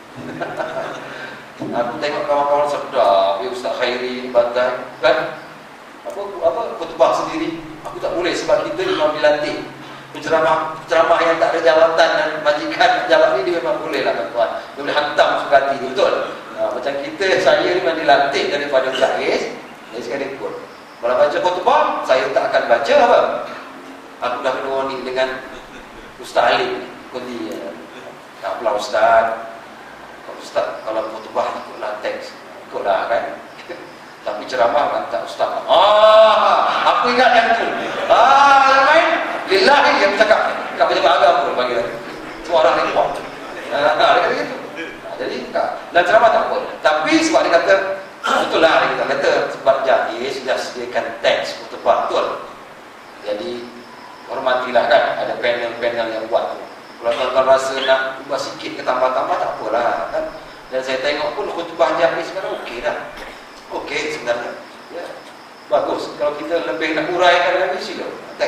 Aku tengok kawan-kawan sedar, dia Ustaz Khairi Bantai kan, apa apa khutbah sendiri. Aku tak boleh sebab kita memang dilatih. Penceramah penceramah yang tak ada jawatan dan majikan jawab ni dia memang boleh lah tuan-tuan. Dia boleh hantam suka hati, betul. Ha, macam kita, saya ni memang dilatih daripada Jaiz. Jadi sekarang ikut. Kalau baca khutbah, saya tak akan baca apa. Aku dah kena warning dengan Ustaz Alim. Kundi tak pula Ustaz. Ustaz, kalau khutbah ikutlah teks, ikutlah kan. Tapi ceramah kan tak Ustaz. Ah, aku ingat yang tu. Ah, yang lain lillahi yang bercakap. Tak bercakap agama pun bagi dia. Semua orang ni buat. Ah, dia kata gitu. Jadi tak, dan ceramah tak boleh. Tapi sebab dia kata betul lah, dia kata sebab Jaiz sudah sediakan teks khutbah, betul. Jadi hormatilah kan, ada panel-panel yang buat tu. Kalau tuan-tuan rasa nak ubah sikit ke tambah-tambah, tak apalah kan. Dan saya tengok pun khutbah Jaiz sekarang okey dah. Okey sebenarnya. Ya. Bagus. Kalau kita lebih nak uraikan lagi, sila. Tengok.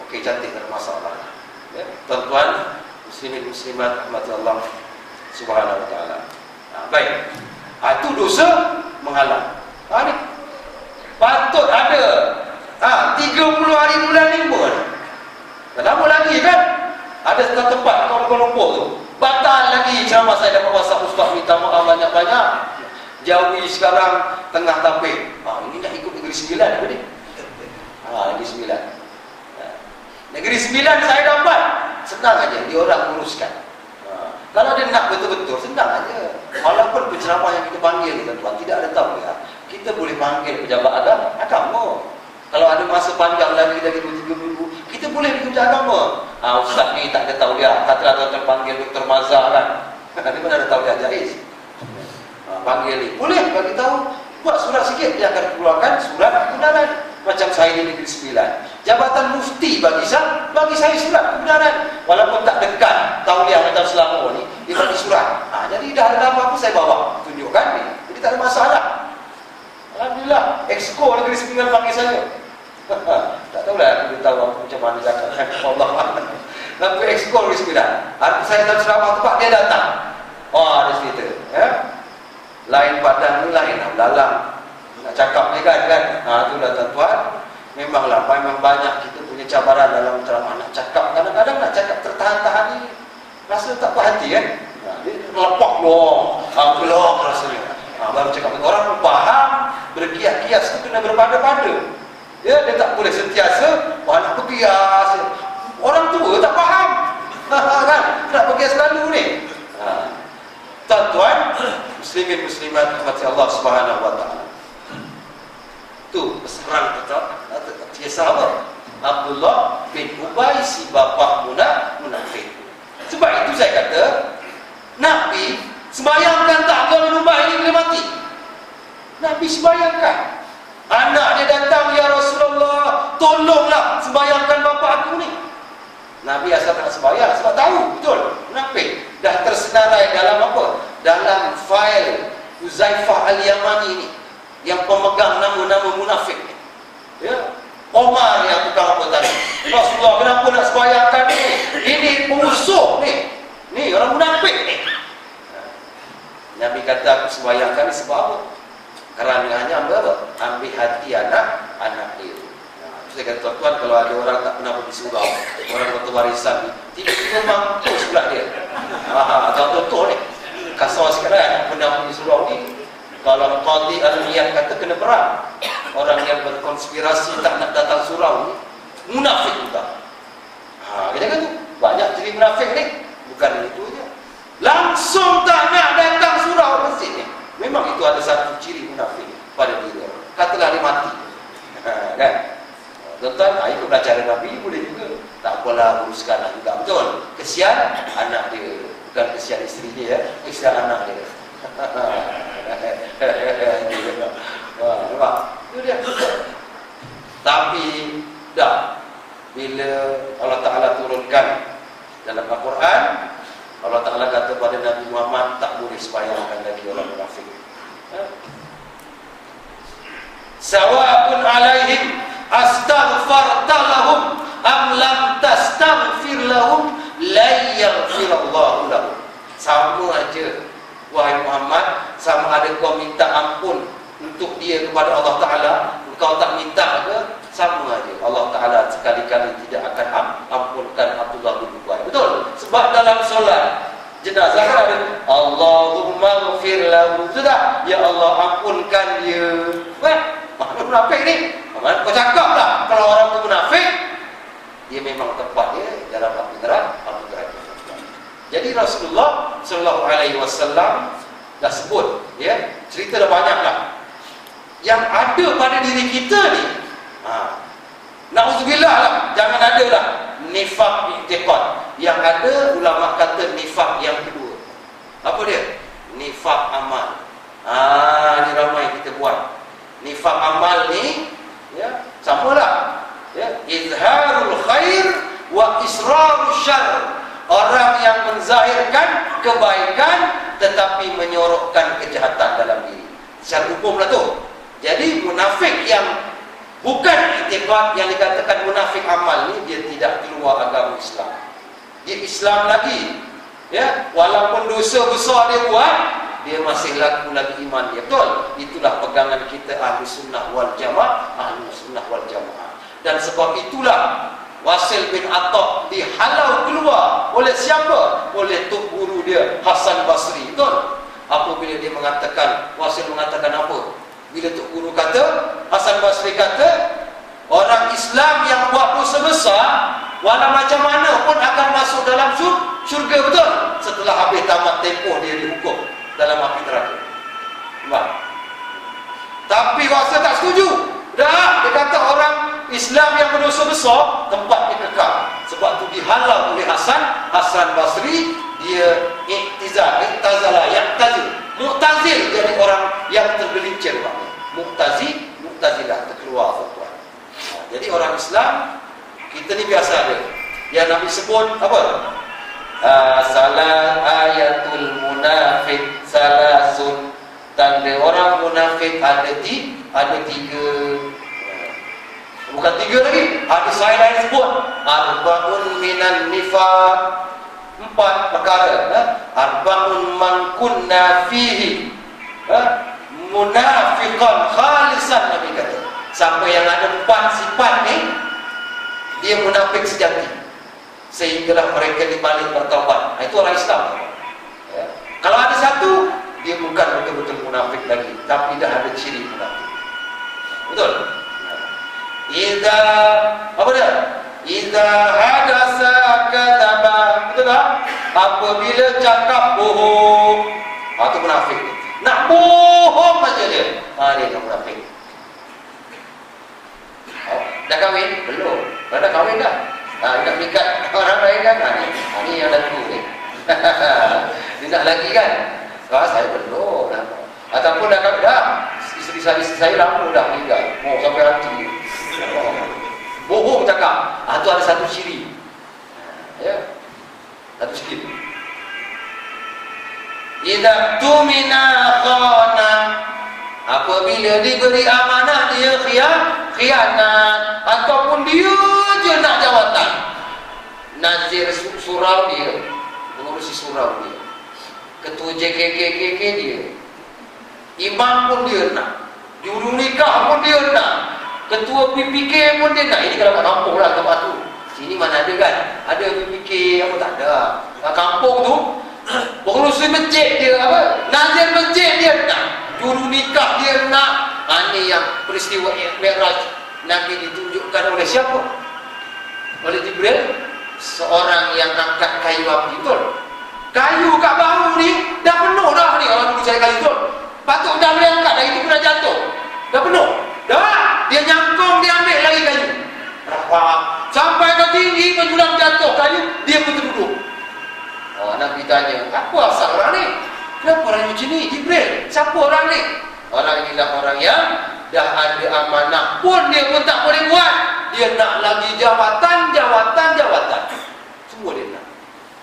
okey, cantik, tak ada masalah. Ya, tuan-tuan muslimin muslimat rahmati Allah Subhanahu wa taala. Ha, baik. Ha, itu dosa menghalang. Ha, ni patut ada ha, tiga puluh hari bulan lima. Tak lama lagi kan? Ada satu tempat Kuala Lumpur tu, batal lagi ceramah saya dapat WhatsApp, ustaz minta maaf banyak-banyak. Jawi sekarang tengah tampil. Ha, ini nak ikut negeri sembilan apa ni? Ha, negeri sembilan. Ha. Negeri sembilan saya dapat. Senang aja, dia orang uruskan. Ha. Kalau dia nak betul-betul, senang aja. Walaupun penceramah yang kita panggil ni tuan-tuan, tidak ada tahu ya. Kita boleh panggil pejabat agama, agama. Kalau ada masa panjang lagi lagi dua tiga minggu, kita boleh bekerja agama. Ha, ustaz ni tak ada tahu dia. Katalah tuan-tuan panggil Doktor Mazhar kan. Dia mana ada tahu dia jais. Ha, panggil ni. Boleh bagi tahu, buat surat sikit, dia akan keluarkan surat kebenaran. Macam saya di Negeri Sembilan. Jabatan Mufti bagi saya, bagi saya surat kebenaran. Walaupun tak dekat tauliah macam Selangor ni, dia bagi surat. Ha, jadi dah ada apa-apa saya bawa, tunjukkan ni. Jadi tak ada masalah. Alhamdulillah, Exco Negeri Sembilan panggil saya. Tak tahulah aku tahu aku macam mana cakap. Allah Lagu Exco Negeri Sembilan. Aku saya dalam ceramah tempat dia datang. Oh, ada cerita, ya. Lain padang ni lain dalam. Nak cakap ni kan kan. Ha, itulah tuan-tuan. Memanglah memang banyak kita punya cabaran dalam ceramah nak cakap. Kadang-kadang nak cakap tertahan-tahan ni rasa tak puas hati kan. Ha, dia terlepak loh. Ha, gelok rasanya. Ha, baru cakap orang pun faham, berkias-kias tu kena berpada-pada. Ya, dia tak boleh sentiasa wah nak berkias. Orang tua tak faham. Kan? Nak berkias selalu ni. Ha. Tuan-tuan, muslimin muslimat rahmati Allah Subhanahu wa taala. Tu peserang tetap kisah apa? Abdullah bin Ubay si bapa munafik munafik. Sebab itu saya kata Nabi sembayangkan tak Abdullah bin Ubay ini boleh mati. Nabi sembayangkan. Anak dia datang, ya Rasulullah, tolonglah sembayangkan bapa aku ni. Nabi asal tak sembayang sebab tahu betul munafik. Dah tersenarai dalam apa? Dalam fail Uzaifah Al-Yamani ni yang pemegang nama-nama munafik ni. Ya. Omar yang tukang apa tadi. Rasulullah, kenapa nak sembayangkan ni? Ini pemusuh ni. Ni orang munafik ni. Nabi kata aku sembayangkan ni sebab apa? Kerana hanya ambil apa? Ambil hati anak anak dia. Nah, saya kata tuan-tuan, kalau ada orang tak pernah pergi surau, orang kata warisan ni, tiba-tiba mampus pula dia. Ha, atau contoh ni, kasar sekarang pernah pergi surau ni, kalau Qadhi Al-Niyah kata kena perang. Orang yang berkonspirasi tak nak datang surau ni munafik juga. Ha, kita kata banyak ciri munafik ni. Bukan itu je. Langsung tak nak datang surau masjid ni. Memang itu ada satu ciri munafik pada diri orang. Katalah dia mati. Ha, kan? Tuan-tuan, itu cara Nabi boleh juga. Tak apalah uruskan lah juga. Betul. Kesian anak dia. Bukan kesian isteri dia, kesian anak dia. Nampak? Itu dia. Tapi dah bila Allah Ta'ala turunkan dalam Al-Quran, Allah Ta'ala kata pada Nabi Muhammad tak boleh sembahyangkan lagi orang munafik. Sawa'un alaihim astaghfarta lahum am lam tastaghfir lahum la yaghfirallahu lahum. Sama aja wahai Muhammad, sama ada kau minta ampun untuk dia kepada Allah Ta'ala, engkau tak minta ke, sama aja Allah Ta'ala sekali-kali tidak akan ampunkan Abdullah bin Ubay. Betul? Sebab dalam solat jenazah ada Allahumma ghfir lahu, sudah, ya Allah ampunkan dia. Weh, mana munafik ni? Mana kau cakap lah kalau orang tu munafik, dia memang tepat dia dalam api neraka, api neraka. Jadi Rasulullah sallallahu alaihi wasallam dah sebut, ya, cerita dah banyak lah yang ada pada diri kita ni. Ha, na'udzubillah lah, jangan ada lah nifaq i'tiqad. Yang ada ulama kata nifaq yang kedua. Apa dia? Nifaq amal. Ah, ni ramai kita buat. Nifaq amal ni, ya, samalah. Ya, izharul khair wa israrul syarr. Orang yang menzahirkan kebaikan tetapi menyorokkan kejahatan dalam diri. Secara umum lah tu. Jadi munafik yang Bukan i'tiqad yang dikatakan munafik amal ni, dia tidak keluar agama Islam. Dia Islam lagi. Ya, walaupun dosa besar dia buat, dia masih laku lagi iman dia. Betul? Itulah pegangan kita ahli sunnah wal jamaah, ahli sunnah wal jamaah. Dan sebab itulah Wasil bin Atta dihalau keluar oleh siapa? Oleh tok guru dia Hasan Basri. Betul? Apabila dia mengatakan, Wasil mengatakan apa? Bila tok guru kata, Hasan Basri kata, orang Islam yang buat dosa besar, walau macam mana pun akan masuk dalam syurga. Betul? Setelah habis tamat tempoh dia dihukum dalam api neraka. Nampak? Tapi Wasil tak setuju. Dah, dia kata orang Islam yang berdosa besar, tempat dia kekal. Sebab tu dihalau oleh Hasan Hasan Basri. Dia iktizal, iktazala, yaktazil, mu'tazil, jadi orang yang tergelincir. Mu'tazil, mu'tazilah, terkeluar tuan-tuan. Jadi orang Islam, kita ni biasa ada yang Nabi sebut apa? Uh, salat ayatul munafik salasun. Tanda orang munafik ada di ada tiga. Bukan tiga lagi, ada saya lain sebut arba'un minan nifaq. Empat perkara. Ha? Arba'un man kunna fihi, ha? Munafiqan khalisan, Nabi kata. Siapa yang ada empat sifat ni, dia munafik sejati, sehinggalah mereka dibalik bertaubat. Itu orang Islam. Ya. Kalau ada satu, dia bukan betul-betul munafik lagi, tapi dah ada ciri munafik. Betul? Idza apa dia? Idza hadasa kadzaba. Betul tak? Apabila cakap bohong, ah, tu munafik. Nak bohong aja dia. Ah, dia tak munafik. Oh, dah kahwin? Belum. Dah kahwin dah. Ah, nak nikah orang lain kan? Ah, ni, ah, ni yang dah tunggu ni. Dia nak lagi kan? Ah, saya belum. Ataupun dah kahwin dah. Isteri saya, isteri saya lama dah meninggal. Oh, sampai hati. Oh. Bohong cakap. Ah, tu ada satu ciri. Ya. Satu ciri. Idza tumina khana. Apabila diberi amanah dia khianat, khianat ataupun dia je nak jawatan. Nazir surau dia, pengurusi surau dia. Ketua J K K K K dia. Imam pun dia nak. Juru nikah pun dia nak. Ketua P P K pun dia nak. Ini kalau kat kampung lah tempat tu. Sini mana ada kan? Ada P P K apa tak ada. Kat kampung tu, pengurusi masjid dia apa? Nazir masjid dia nak. Juru nikah dia nak. Ha, ini yang peristiwa Mi'raj Nabi ditunjukkan oleh siapa? Oleh Jibril. Seorang yang angkat kayu api. Betul? Kayu kat bahu ni dah penuh dah ni. Orang dulu cari kayu, betul? Patut dah boleh angkat. Dah itu pun dah jatuh. Dah penuh. Dah. Dia nyangkong, dia ambil lagi kayu. Rapat. Sampai ke tinggi, penjulang jatuh kayu, dia pun terduduk. Oh, Nabi tanya, apa asal orang ni? Kenapa orang macam ni? Jibril, siapa orang ni? Orang inilah orang yang dah ada amanah pun dia pun tak boleh buat. Dia nak lagi jawatan, jawatan, jawatan. Semua dia nak.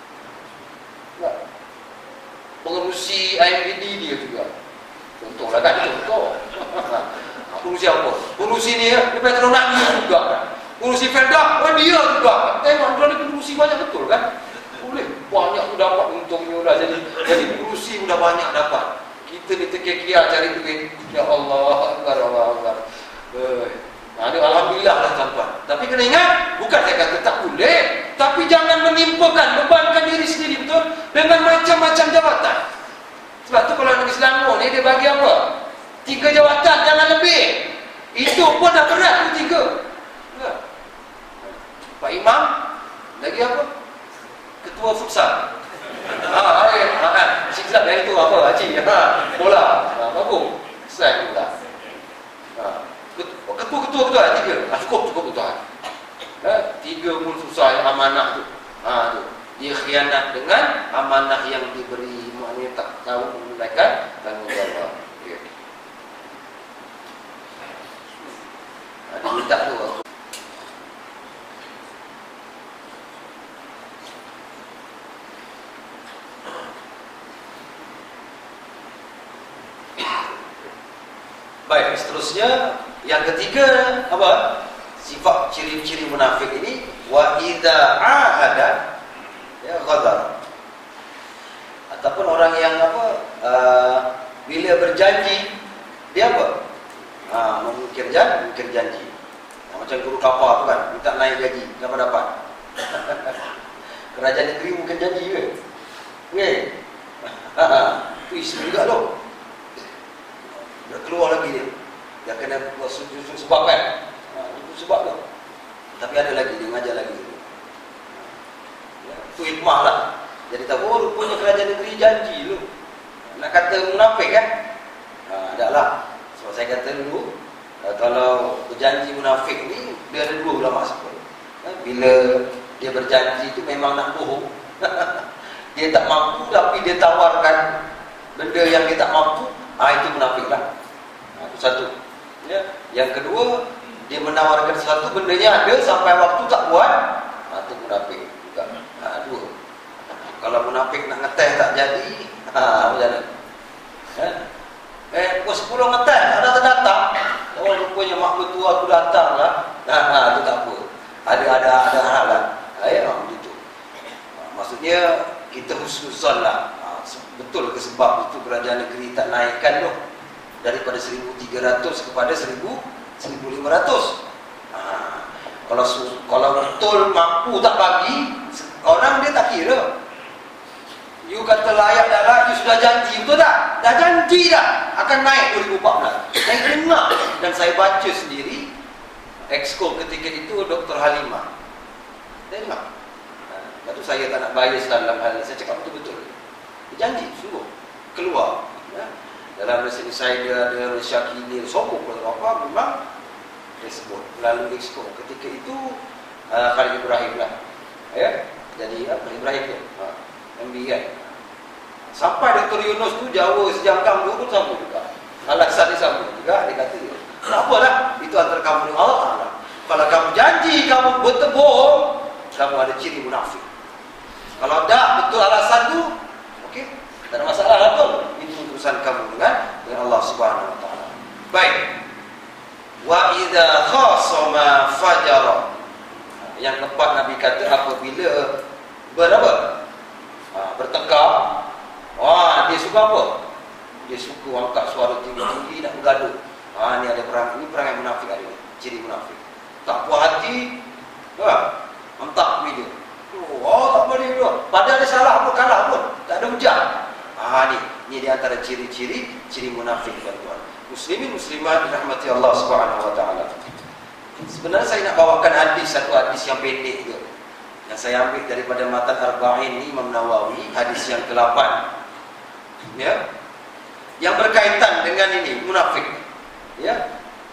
Pengerusi I M B D dia juga. Contohlah kan, contoh. Pengurusi apa? Pengurusi ni, dia Petro Nadi juga kan. Pengurusi Felda, oh dia juga kan. Tengok, dia ni pengurusi banyak betul kan? Boleh, banyak tu dapat untungnya dah. Jadi, jadi pengurusi sudah banyak dapat. Kita ni terkia-kia cari duit. Ya Allah, Akbar, Allah, Akbar. Eh, nah, Alhamdulillah lah tuan-tuan. Tapi kena ingat, bukan saya kata tak boleh. Tapi jangan menimpakan, bebankan diri sendiri, betul? Dengan macam-macam jawatan. Sebab tu kalau Nabi Selangor ni, dia bagi apa? Tiga jawatan, jangan lebih. Itu pun dah berat tu tiga. Ya. Pak Imam, lagi apa? Ketua futsal. Ha, hari, ha, kan. Sikap dari tu apa? Haji, ha, bola. Ha, bagus. Selesai bola. Ha. Ketua-ketua tu ada tiga. Ha, cukup, cukup tuan. Ha, tiga pun susah amanah tu. Ha, tu. Dia khianat dengan amanah yang diberi. Maknanya tak tahu menunaikan tanggungjawab. Okay. Ha, dia minta tu. Baik, seterusnya Yang ketiga apa? Sifat ciri-ciri munafik ini, wa idza ahada ya ghadar. Ataupun orang yang apa? Uh, bila berjanji dia apa? Ha, mengukir janji, mengukir janji. Nah, macam guru kapal tu kan, minta naik gaji, dapat dapat. Kerajaan negeri mungkin janji ke? Okey. Tu isu juga tu. Dah keluar lagi dia. Dia kena buat sujud sebab kan. Ha, itu sebab tu. Tapi ada lagi, dia mengajar lagi. Ya, tu hikmah lah. Jadi tahu, oh, rupanya kerajaan negeri janji lu. Nak kata munafik kan? Ha, tak lah. Sebab saya kata dulu, kalau berjanji munafik ni, dia ada dua ulama sebut. Bila dia berjanji tu memang nak bohong. Dia tak mampu tapi dia tawarkan benda yang dia tak mampu, ah itu munafik lah. Ha, itu satu. Ya. Yang kedua, dia menawarkan sesuatu, bendanya ada sampai waktu tak buat, ah itu munafik juga. Ha, dua. Kalau munafik nak ngeteh tak jadi, ha, macam mana? Ha? Eh, pukul sepuluh ngeteh, ada tak datang? Oh, rupanya mak mertua aku datang lah. Ha, ha, itu tak apa. Ada ada ada hal lah. Ya, begitu. Maksudnya kita husnuzan lah. Ha, betul ke sebab itu kerajaan negeri tak naikkan tu daripada seribu tiga ratus kepada seribu lima ratus. Ha, kalau kalau betul mampu tak bagi, orang dia tak kira. You kata layak tak layak, you sudah janji, betul tak? Dah janji dah akan naik dua ribu empat belas. Saya dengar dan saya baca sendiri. Exco ketika itu Doktor Halimah. Saya dengar. Lepas tu saya tak nak bias dalam hal ini. Saya cakap betul-betul. Dia janji, sungguh. Keluar. Ya. Dalam mesin saya dia ada Syakini, sokong atau apa, memang dia sebut. Melalui Exco. Ketika itu, uh, Khalid Ibrahim lah. Ya. Jadi, apa? Ibrahim tu. Ha. M B kan. Sampai Doktor Yunus tu Jawa sejam kamu pun sama juga. Alasan dia sama juga. Dia kata dia, tak apalah, itu antara kamu dengan Allah Ta'ala. Kalau kamu janji kamu betul, kamu ada ciri munafik. Kalau tak betul alasan tu, okey, tak ada masalah apa. Itu urusan kamu dengan dengan Allah Subhanahu Wa Ta'ala. Baik. Wa idza khasama fajara. Yang keempat Nabi kata apabila berapa? Ha, bertengkar. Wah, dia suka apa? Dia suka angkat suara tinggi-tinggi, nak bergaduh. Ha, ni ada perang, ini perang yang munafik ada. Ciri munafik. Tak puas hati, ha, mentak video. Oh, tak boleh dia. Padahal dia salah pun, kalah pun, tak ada hujah. Ha, ni, ni di antara ciri-ciri ciri munafik, tuan-tuan. Muslimin muslimat dirahmati Allah Subhanahu Wa Taala. Sebenarnya saya nak bawakan hadis, satu hadis yang pendek juga, yang saya ambil daripada Matan Arba'in Imam Nawawi, hadis yang ke-lapan. Ya. Yang berkaitan dengan ini munafik. Ya.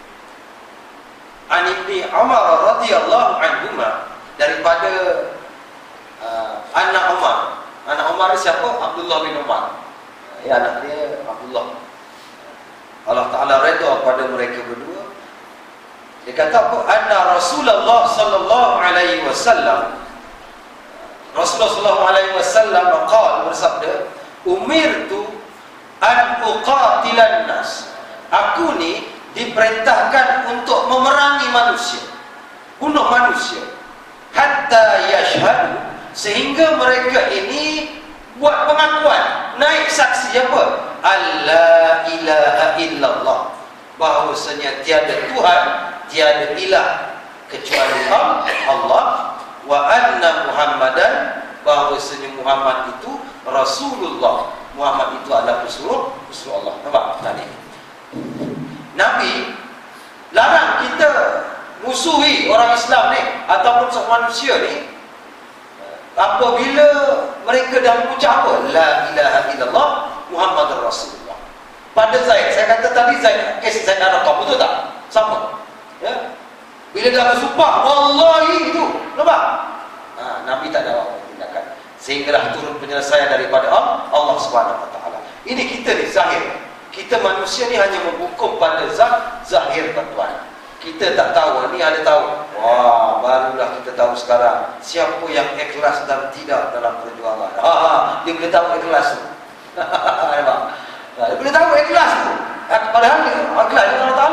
An Ibni Umar radhiyallahu anhuma, daripada uh, anak Umar. Anak Umar siapa? Abdullah bin Umar. Ya, anak dia Abdullah. Allah Ta'ala redha pada mereka berdua. Dia kata apa? Anna Rasulullah sallallahu alaihi wasallam, Rasulullah sallallahu alaihi wasallam qala, bersabda, umirtu an uqatilan nas. Aku ni diperintahkan untuk memerangi manusia, bunuh manusia, hatta yashhadu, sehingga mereka ini buat pengakuan, naik saksi apa? Allah ilaha illallah, bahawasanya tiada Tuhan, tiada ilah kecuali Allah, wa anna Muhammadan, bahawasanya Muhammad itu Rasulullah, Muhammad itu adalah pesuruh pesuruh Allah. Nampak? Tadi Nabi larang kita musuhi orang Islam ni ataupun seorang manusia ni apabila mereka dah mengucap apa? La ilaha illallah Muhammadur Rasulullah. Pada Zaid, saya kata tadi Zaid, kes Zaid Arqam, betul tak? Sama. Ya. Bila dah bersumpah, wallahi itu, nampak? Ha, Nabi tak ada apa tindakan. Sehinggalah turun penyelesaian daripada Allah, Allah Subhanahu Wa Taala. Ini kita ni zahir. Kita manusia ni hanya menghukum pada zat zahir, tuan-tuan. Kita tak tahu, ni ada tahu. Wah, barulah kita tahu sekarang siapa yang ikhlas dan tidak dalam perjuangan. Ha, ha, dia boleh tahu ikhlas tu. Nampak? Dia boleh tahu ikhlas tu. Padahal ikhlas dengan Allah Ta'ala.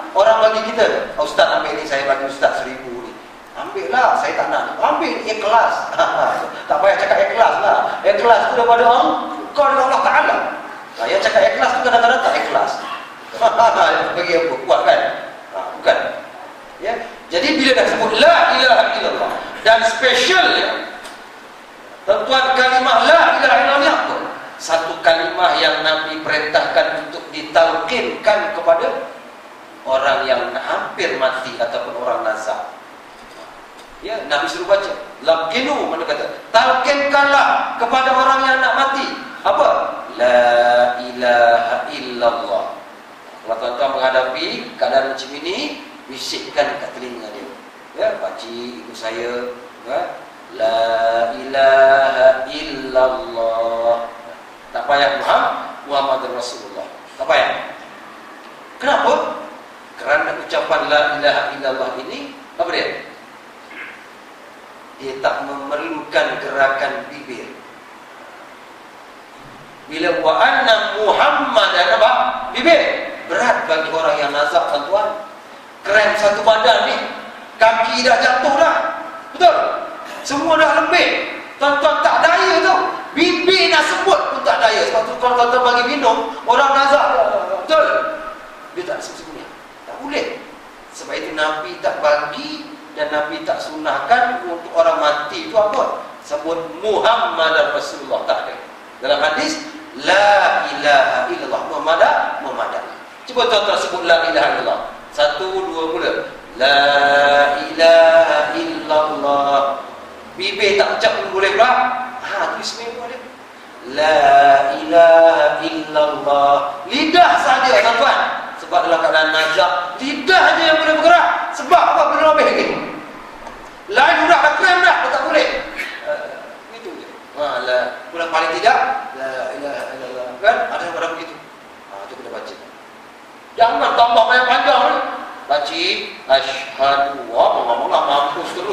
orang bagi kita, oh, Ustaz ambil ni, saya bagi Ustaz seribu ni. Ambil lah, saya tak nak. Ambil, ikhlas. Tak payah cakap ikhlas lah. Ikhlas tu daripada Allah, kau dengan Allah Ta'ala. Nah, yang cakap ikhlas tu kadang-kadang tak ikhlas. Bagi apa? Kuat kan? Ha, bukan. Ya. Jadi bila dah sebut la ilaha illallah, dan specialnya tuan kalimah la ilaha illallah ni apa? Satu kalimah yang Nabi perintahkan untuk ditalqinkan kepada orang yang hampir mati ataupun orang nazar. Ya, Nabi suruh baca. Laqinu, mana kata? Talqinkanlah kepada orang yang nak mati. Apa? La ilaha illallah. Kalau tuan-tuan menghadapi keadaan macam ini, bisikkan kat telinga dia. Ya, pakcik, ibu saya, ya, la ilaha illallah. Tak payah Muhammad, Muhammad Rasulullah. Tak payah. Kenapa? Kerana ucapan la ilaha illallah ini, apa dia? Dia tak memerlukan gerakan bibir. Bila wa anna Muhammadan apa? Bibir. Berat bagi orang yang nazak, tuan-tuan. Krem satu badan ni, kaki dah jatuh dah. Betul? Semua dah lembik. Tuan-tuan tak daya tu. Bibir nak sebut pun tak daya. Sebab tu kalau tuan-tuan bagi minum, orang nazak. Betul? Dia tak sebut-sebutnya. Tak boleh. Sebab itu Nabi tak bagi dan Nabi tak sunahkan untuk orang mati itu apa? Sebut Muhammad Rasulullah, tak ada. Dalam hadis, la ilaha illallah Muhammad Muhammad. Cuba tuan-tuan sebut la ilaha illallah. Satu, dua, mula. La ilaha illallah. Bibir tak ucap pun boleh pula. Ha, tulis semua dia. La ilaha illallah. Lidah saja, tuan-tuan. Sebab dalam keadaan najak, lidah je yang boleh bergerak. Sebab apa? Belum habis lagi. Lain udah dah krem dah, tak boleh. Uh, itu je. Ha, la, pulang paling tidak, la ilaha illallah. Kan? Ada yang orang begitu. Ha, itu kita baca. Jangan tambah banyak panjang ni. Pakcik, asyhadu. Wah, mula-mula mampus terus.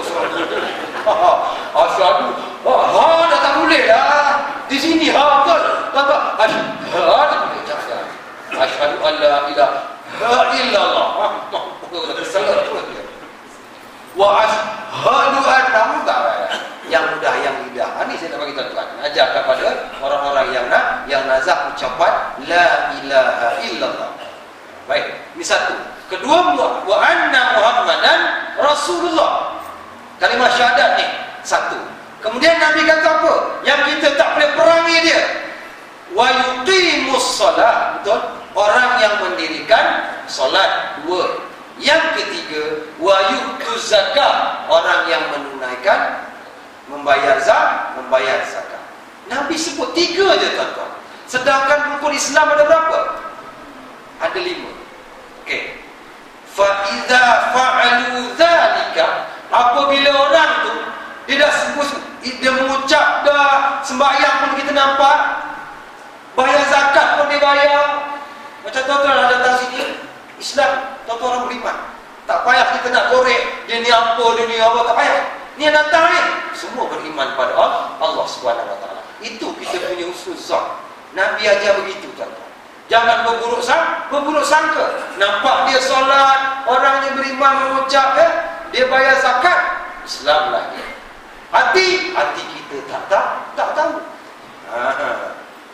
Asyhadu. Oh, ha, dah tak boleh dah. Di sini, ha, betul. Tuan-tuan, asyhadu. Asyhadu an la ilaha illallah. Salah terus dia. Wa asyhadu anna Muhammadan. Yang mudah, yang lidah. Ini saya nak bagi tuan-tuan. Ajar kepada orang-orang yang nak, yang nazak ucapan la ilaha illallah. Baik, ini satu. Kedua, wa anna Muhammadan Rasulullah. Kalimah syahadat ni satu. Kemudian Nabi kata apa? Yang kita tak boleh perangi dia. Wa yuqimus salat, betul? Orang yang mendirikan solat. Dua. Yang ketiga, wa yu'tuz zakat, orang yang menunaikan, membayar zakat, membayar zakat. Nabi sebut tiga je, tuan-tuan. Sedangkan rukun Islam ada berapa? Ada lima. Okey. Fa idza fa'alu dzalika, apabila orang tu dia dah sebut, dia mengucap dah, sembahyang pun kita nampak, bayar zakat pun dia bayar. Macam tuan-tuan ada datang sini, Islam, tuan-tuan orang beriman. Tak payah kita nak korek, dia ni apa, dia ni apa, tak payah. Ni yang datang ni, semua beriman pada Allah, Allah Subhanahu Wa Taala. Itu kita punya usul zon. Nabi ajar begitu, tuan-tuan. Jangan berburuk sangka, berburuk sangka. Nampak dia solat, orangnya beriman mengucap, eh, dia bayar zakat, Islamlah dia. Hati, hati kita tak tak tak tahu. Ha.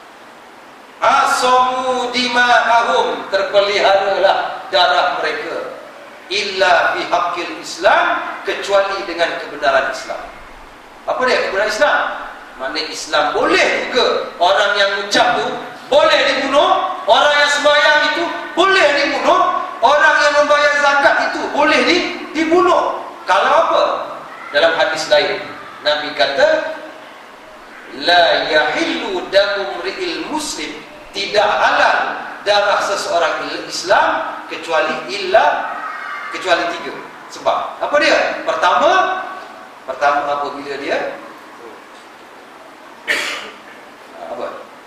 Asamu dima'ahum, terpeliharalah darah mereka, illa bihaqqil Islam, kecuali dengan kebenaran Islam. Apa dia kebenaran Islam? Maknanya Islam boleh juga orang yang ucap tu boleh dibunuh, orang yang sembahyang itu boleh dibunuh, orang yang membayar zakat itu boleh di, dibunuh. Kalau apa? Dalam hadis lain Nabi kata, la yahillu damu mri'il muslim, tidak halal darah seseorang Islam kecuali illa, kecuali tiga. Sebab apa dia? Pertama, pertama apabila dia apa?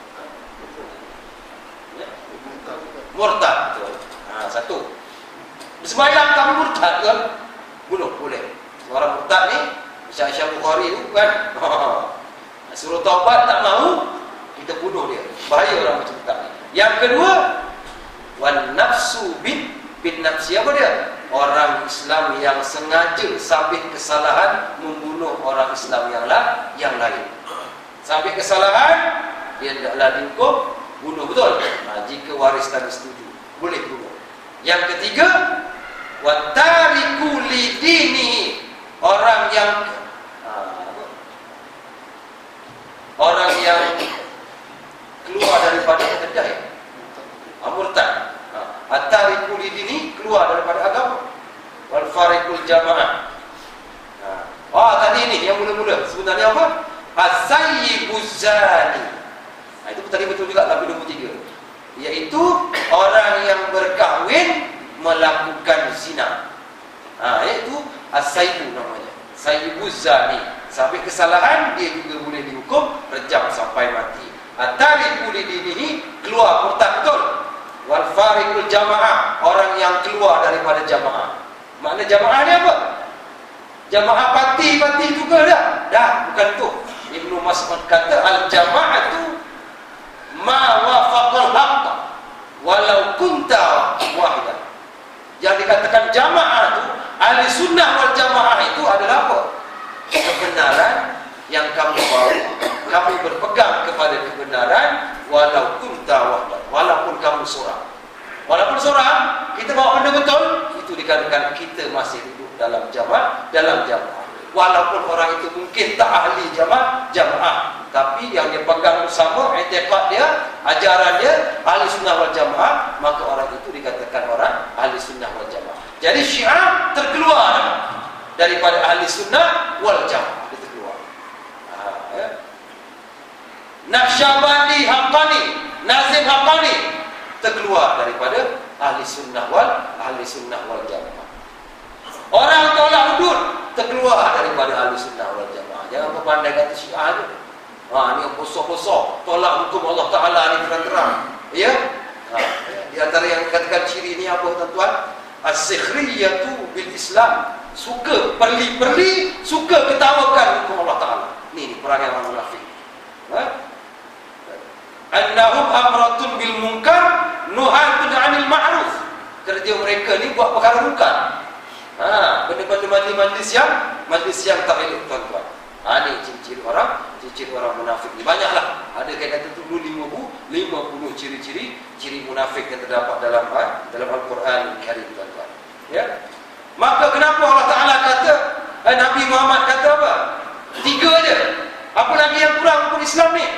Murtad. Ha, satu. Sembahyang kami murtad ke? Bunuh boleh. Orang murtad ni, Syekh Bukhari tu kan, suruh taubat tak mahu, kita bunuh dia. Bahaya orang macam murtad ni. Yang kedua, wan nafsu bid bin nafsi apa dia? Orang Islam yang sengaja sabit kesalahan membunuh orang Islam yang lain, yang lain. Sabit kesalahan, dia tidaklah dihukum, bunuh betul. Nah, jika waris tadi setuju, boleh bunuh. Yang ketiga, wa tariku lidini, orang yang orang yang keluar daripada kedai, murtad. At-tariku lidini, keluar daripada agama. Wal fariqul jamaah. Oh, tadi ini yang mula-mula sebenarnya apa? As-sayyibuz zani. Nah, itu tadi betul juga tapi dua puluh tiga. Iaitu orang yang berkahwin melakukan zina. Ah, iaitu as-sayyibu namanya. Sayyibuz zani. Sampai kesalahan dia juga boleh dihukum rejam sampai mati. At-tariku lidinihi, keluar murtad betul. Wal fariqul jamaah, orang yang keluar daripada jamaah. Makna jamaah ni apa? Jamaah parti-parti juga dah. Dah, bukan tu. Ibnu Mas'ud kata al-jamaah tu ma wafaqal haqq walau kunta wahidan. Yang dikatakan jamaah tu, ahli sunnah wal jamaah itu adalah apa? Kebenaran yang kamu bawa, kamu berpegang kepada kebenaran walau kunta wahdan, walaupun kamu seorang. Walaupun seorang, kita bawa benda betul, itu dikatakan kita masih hidup dalam jamaah, dalam jamaah. Walaupun orang itu mungkin tak ahli jamaah, jamaah, tapi yang dia pegang bersama i'tiqad dia, ajaran dia ahli sunnah wal jamaah, maka orang itu dikatakan orang ahli sunnah wal jamaah. Jadi Syiah terkeluar daripada ahli sunnah wal jamaah. Naqsyabandi Haqqani, Nazim Haqqani terkeluar daripada ahli sunnah wal ahli sunnah wal jamaah. Orang tolak hudud terkeluar daripada ahli sunnah wal jamaah. Jangan berpandai kata Syiah tu. Ha, ni kosong-kosong, tolak hukum Allah Taala ni terang-terang. Ya? Ha, di antara yang dikatakan ciri ni apa tuan-tuan? As-sikhriyatu bil Islam. Suka perli-perli, suka ketawakan hukum Allah Taala. Ni ni perangai orang munafik. Ha? Annahum amratun bil munkar nuhatun 'anil ma'ruf. Kerja mereka ni buat perkara munkar. Ha, benda-benda majlis-majlis yang majlis yang tak elok tuan-tuan. Ha, ni ciri-ciri orang, ciri-ciri orang munafik ni banyaklah. Ada kata dulu lima puluh ciri-ciri ciri munafik yang terdapat dalam dalam Al-Quran Karim tuan-tuan. Ya. Maka kenapa Allah Taala kata, eh, Nabi Muhammad kata apa? Tiga je. Apa lagi yang kurang untuk Islam ni?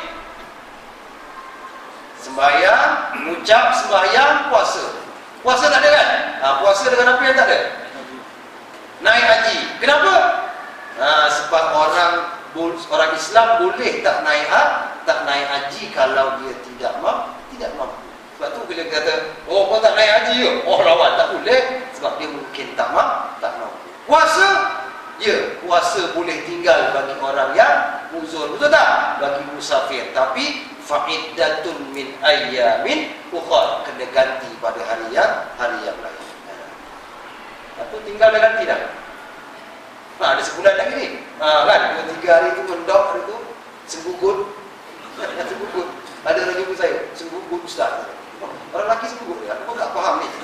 Sembahyang, mengucap sembahyang, puasa. Puasa tak ada kan? Ha, puasa dengan apa yang tak ada? Naik haji. Kenapa? Ha, sebab orang orang Islam boleh tak naik haji, tak naik haji kalau dia tidak mampu, tidak mampu. Sebab tu bila kata, oh kau tak naik haji ke? Oh lawan, tak boleh. Sebab dia mungkin tak mampu, tak mampu. Puasa? Ya, puasa boleh tinggal bagi orang yang uzur, betul tak? Bagi musafir. Tapi fa'iddatun min ayyamin ukhra, kena ganti pada hari yang hari yang lain. Atau tinggal dah ganti dah. Ha, ada sebulan lagi ni. Ha, kan? Dua tiga hari tu mendok, hari tu sembugut. Sembugut. Ada orang jumpa saya, sembugut ustaz. Orang lelaki sembugut. Aku pun tak faham ni.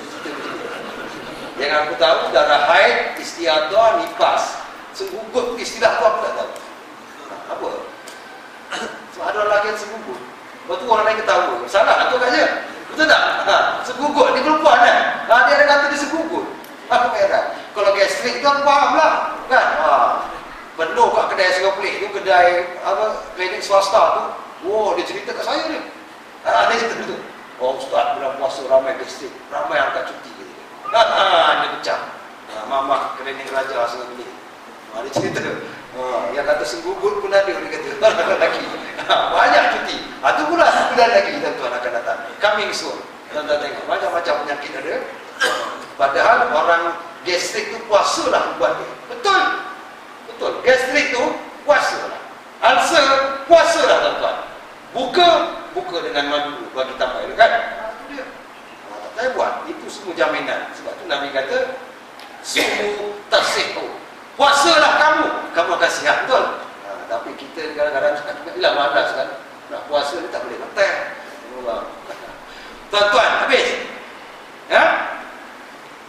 Yang aku tahu darah haid, istiadah, nifas. Sembugut istilah tu aku tak tahu. Ha, apa? Sebab ada orang lelaki yang sembugut. Lepas tu orang lain ketawa. Salah, aku kat dia. Betul tak? Ha, sembugut. Dia perempuan kan? Ha, dia ada kata dia sembugut. Aku kata, kalau gastrik tu aku faham lah. Kan? Ha, penuh kat kedai Singapura tu, kedai apa, klinik swasta tu. Oh, dia cerita kat saya ni. Ha, dia cerita tu. Oh, ustaz, bulan puasa ramai gastrik. Ramai angkat cuti. Ha, ha, dia pecah. Ha, mama klinik raja Singapura. Ha, dia cerita. Ha, yang kata sembugut pun ada, dia kata. Lagi. Ha, banyak cuti. Ha, tu pula sebulan lagi tuan-tuan akan datang. Coming soon. Tuan-tuan tengok, macam-macam penyakit ada. Padahal orang gastrik tu puasa lah buat dia. Betul. Betul. Gastrik tu puasa lah. Ulcer puasa lah tuan-tuan. Buka, buka dengan madu bagi tambah elok kan? Ha, itu dia. Ha, tak payah buat. Itu semua jaminan. Sebab tu Nabi kata, sumu tasihu. Puasalah kamu, kamu akan sihat, betul? Ha, tapi kita kadang-kadang cakap juga, ialah malas kan? Nak puasa ni tak boleh ngetek. Tuan-tuan, habis. Ya?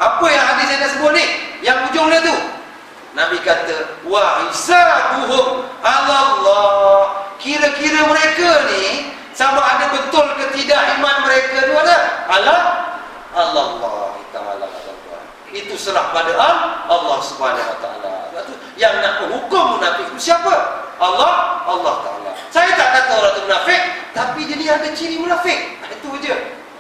dia tu? Nabi kata, wa hisabuhum Allah. Kira-kira mereka ni sama ada betul ke tidak iman mereka tu ada? Allah Allah Ta'ala. Itu serah pada Allah Subhanahu Wa Ta'ala. Yang nak menghukum munafik itu siapa? Allah Allah Ta'ala. Saya tak kata orang tu munafik, tapi jadi ada ciri munafik. Itu je.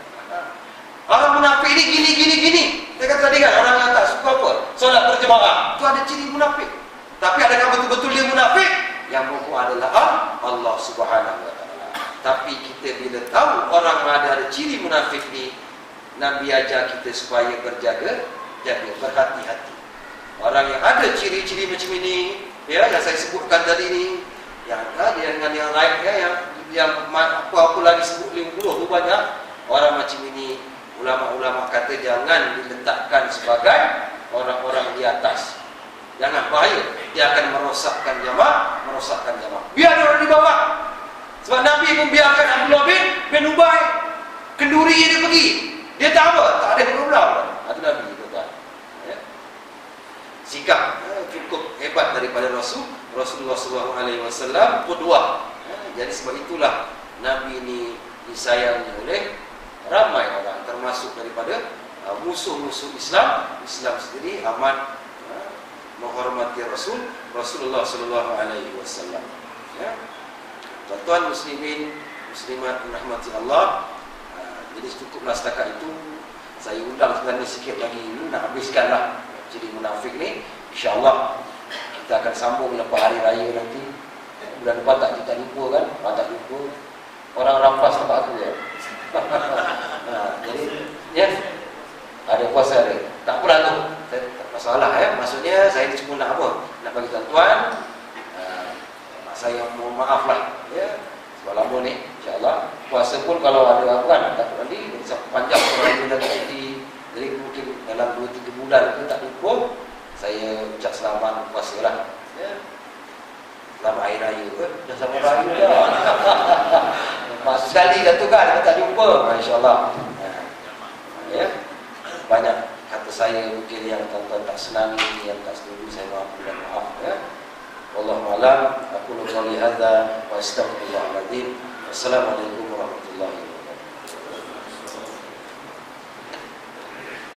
Orang munafik ni gini gini gini. Saya kata tadi kan, orang yang tak suka apa? Solat berjemaah. Itu ada ciri munafik. Tapi adakah betul-betul dia munafik? Yang pokok adalah Allah Subhanahu Wa Ta'ala. Tapi kita bila tahu orang ada ada ciri munafik ni, Nabi ajar kita supaya berjaga, jaga, berhati-hati. Orang yang ada ciri-ciri macam ini, ya, yang saya sebutkan tadi ni, yang ada dengan yang lain, ya, yang yang apa-apa lagi sebut lima puluh tu banyak. Orang macam ini, ulama-ulama kata jangan diletakkan sebagai orang-orang di atas. Jangan, bahaya. Dia akan merosakkan jamaah, merosakkan jamaah. Biar orang di bawah. Sebab Nabi pun biarkan Abdullah bin bin Ubay kenduri dia pergi. Dia tak apa, tak ada problem. Itu Nabi itu kan. Ya. Sikap ya, cukup hebat daripada Rasul Rasulullah sallallahu alaihi wasallam qudwah. Ya, jadi sebab itulah Nabi ini disayangi oleh ramai orang, termasuk daripada uh, musuh-musuh Islam. Islam sendiri amat uh, menghormati Rasul Rasulullah sallallahu alaihi wasallam. Ya. Tuan-tuan muslimin, muslimat rahmati Allah. Uh, jadi cukuplah setakat itu. Saya undang sebenarnya sikit lagi ini, nak habiskanlah jadi munafik ni. InsyaAllah kita akan sambung lepas hari raya nanti. Bulan depan tak kita lupa kan? Orang tak lupa. Orang rampas tempat aku ya. Nah, jadi ya ada puasa hari. Tak apalah tu. Saya tak masalah ya. Maksudnya saya cuma nak apa? Nak bagi tuan-tuan. Uh, saya mohon maaf lah ya. Sebab lama ni insya-Allah puasa pun kalau ada apa kan takut nanti sampai panjang orang bila cuti. Jadi mungkin dalam dua tiga bulan tu tak lupa saya ucap selamat puasa lah ya. Selamat hari raya kan. Dah sama raya dah. Mak sekali dah tu kan tak jumpa. Masya-Allah. Ya. Banyak kata saya mungkin yang tuan-tuan tak senang ini, yang tak setuju, saya maaf dan maaf ya. Wallahu a'lam. Aku qouli hadza wa astaghfirullahaladzim. Wassalamualaikum warahmatullahi wabarakatuh.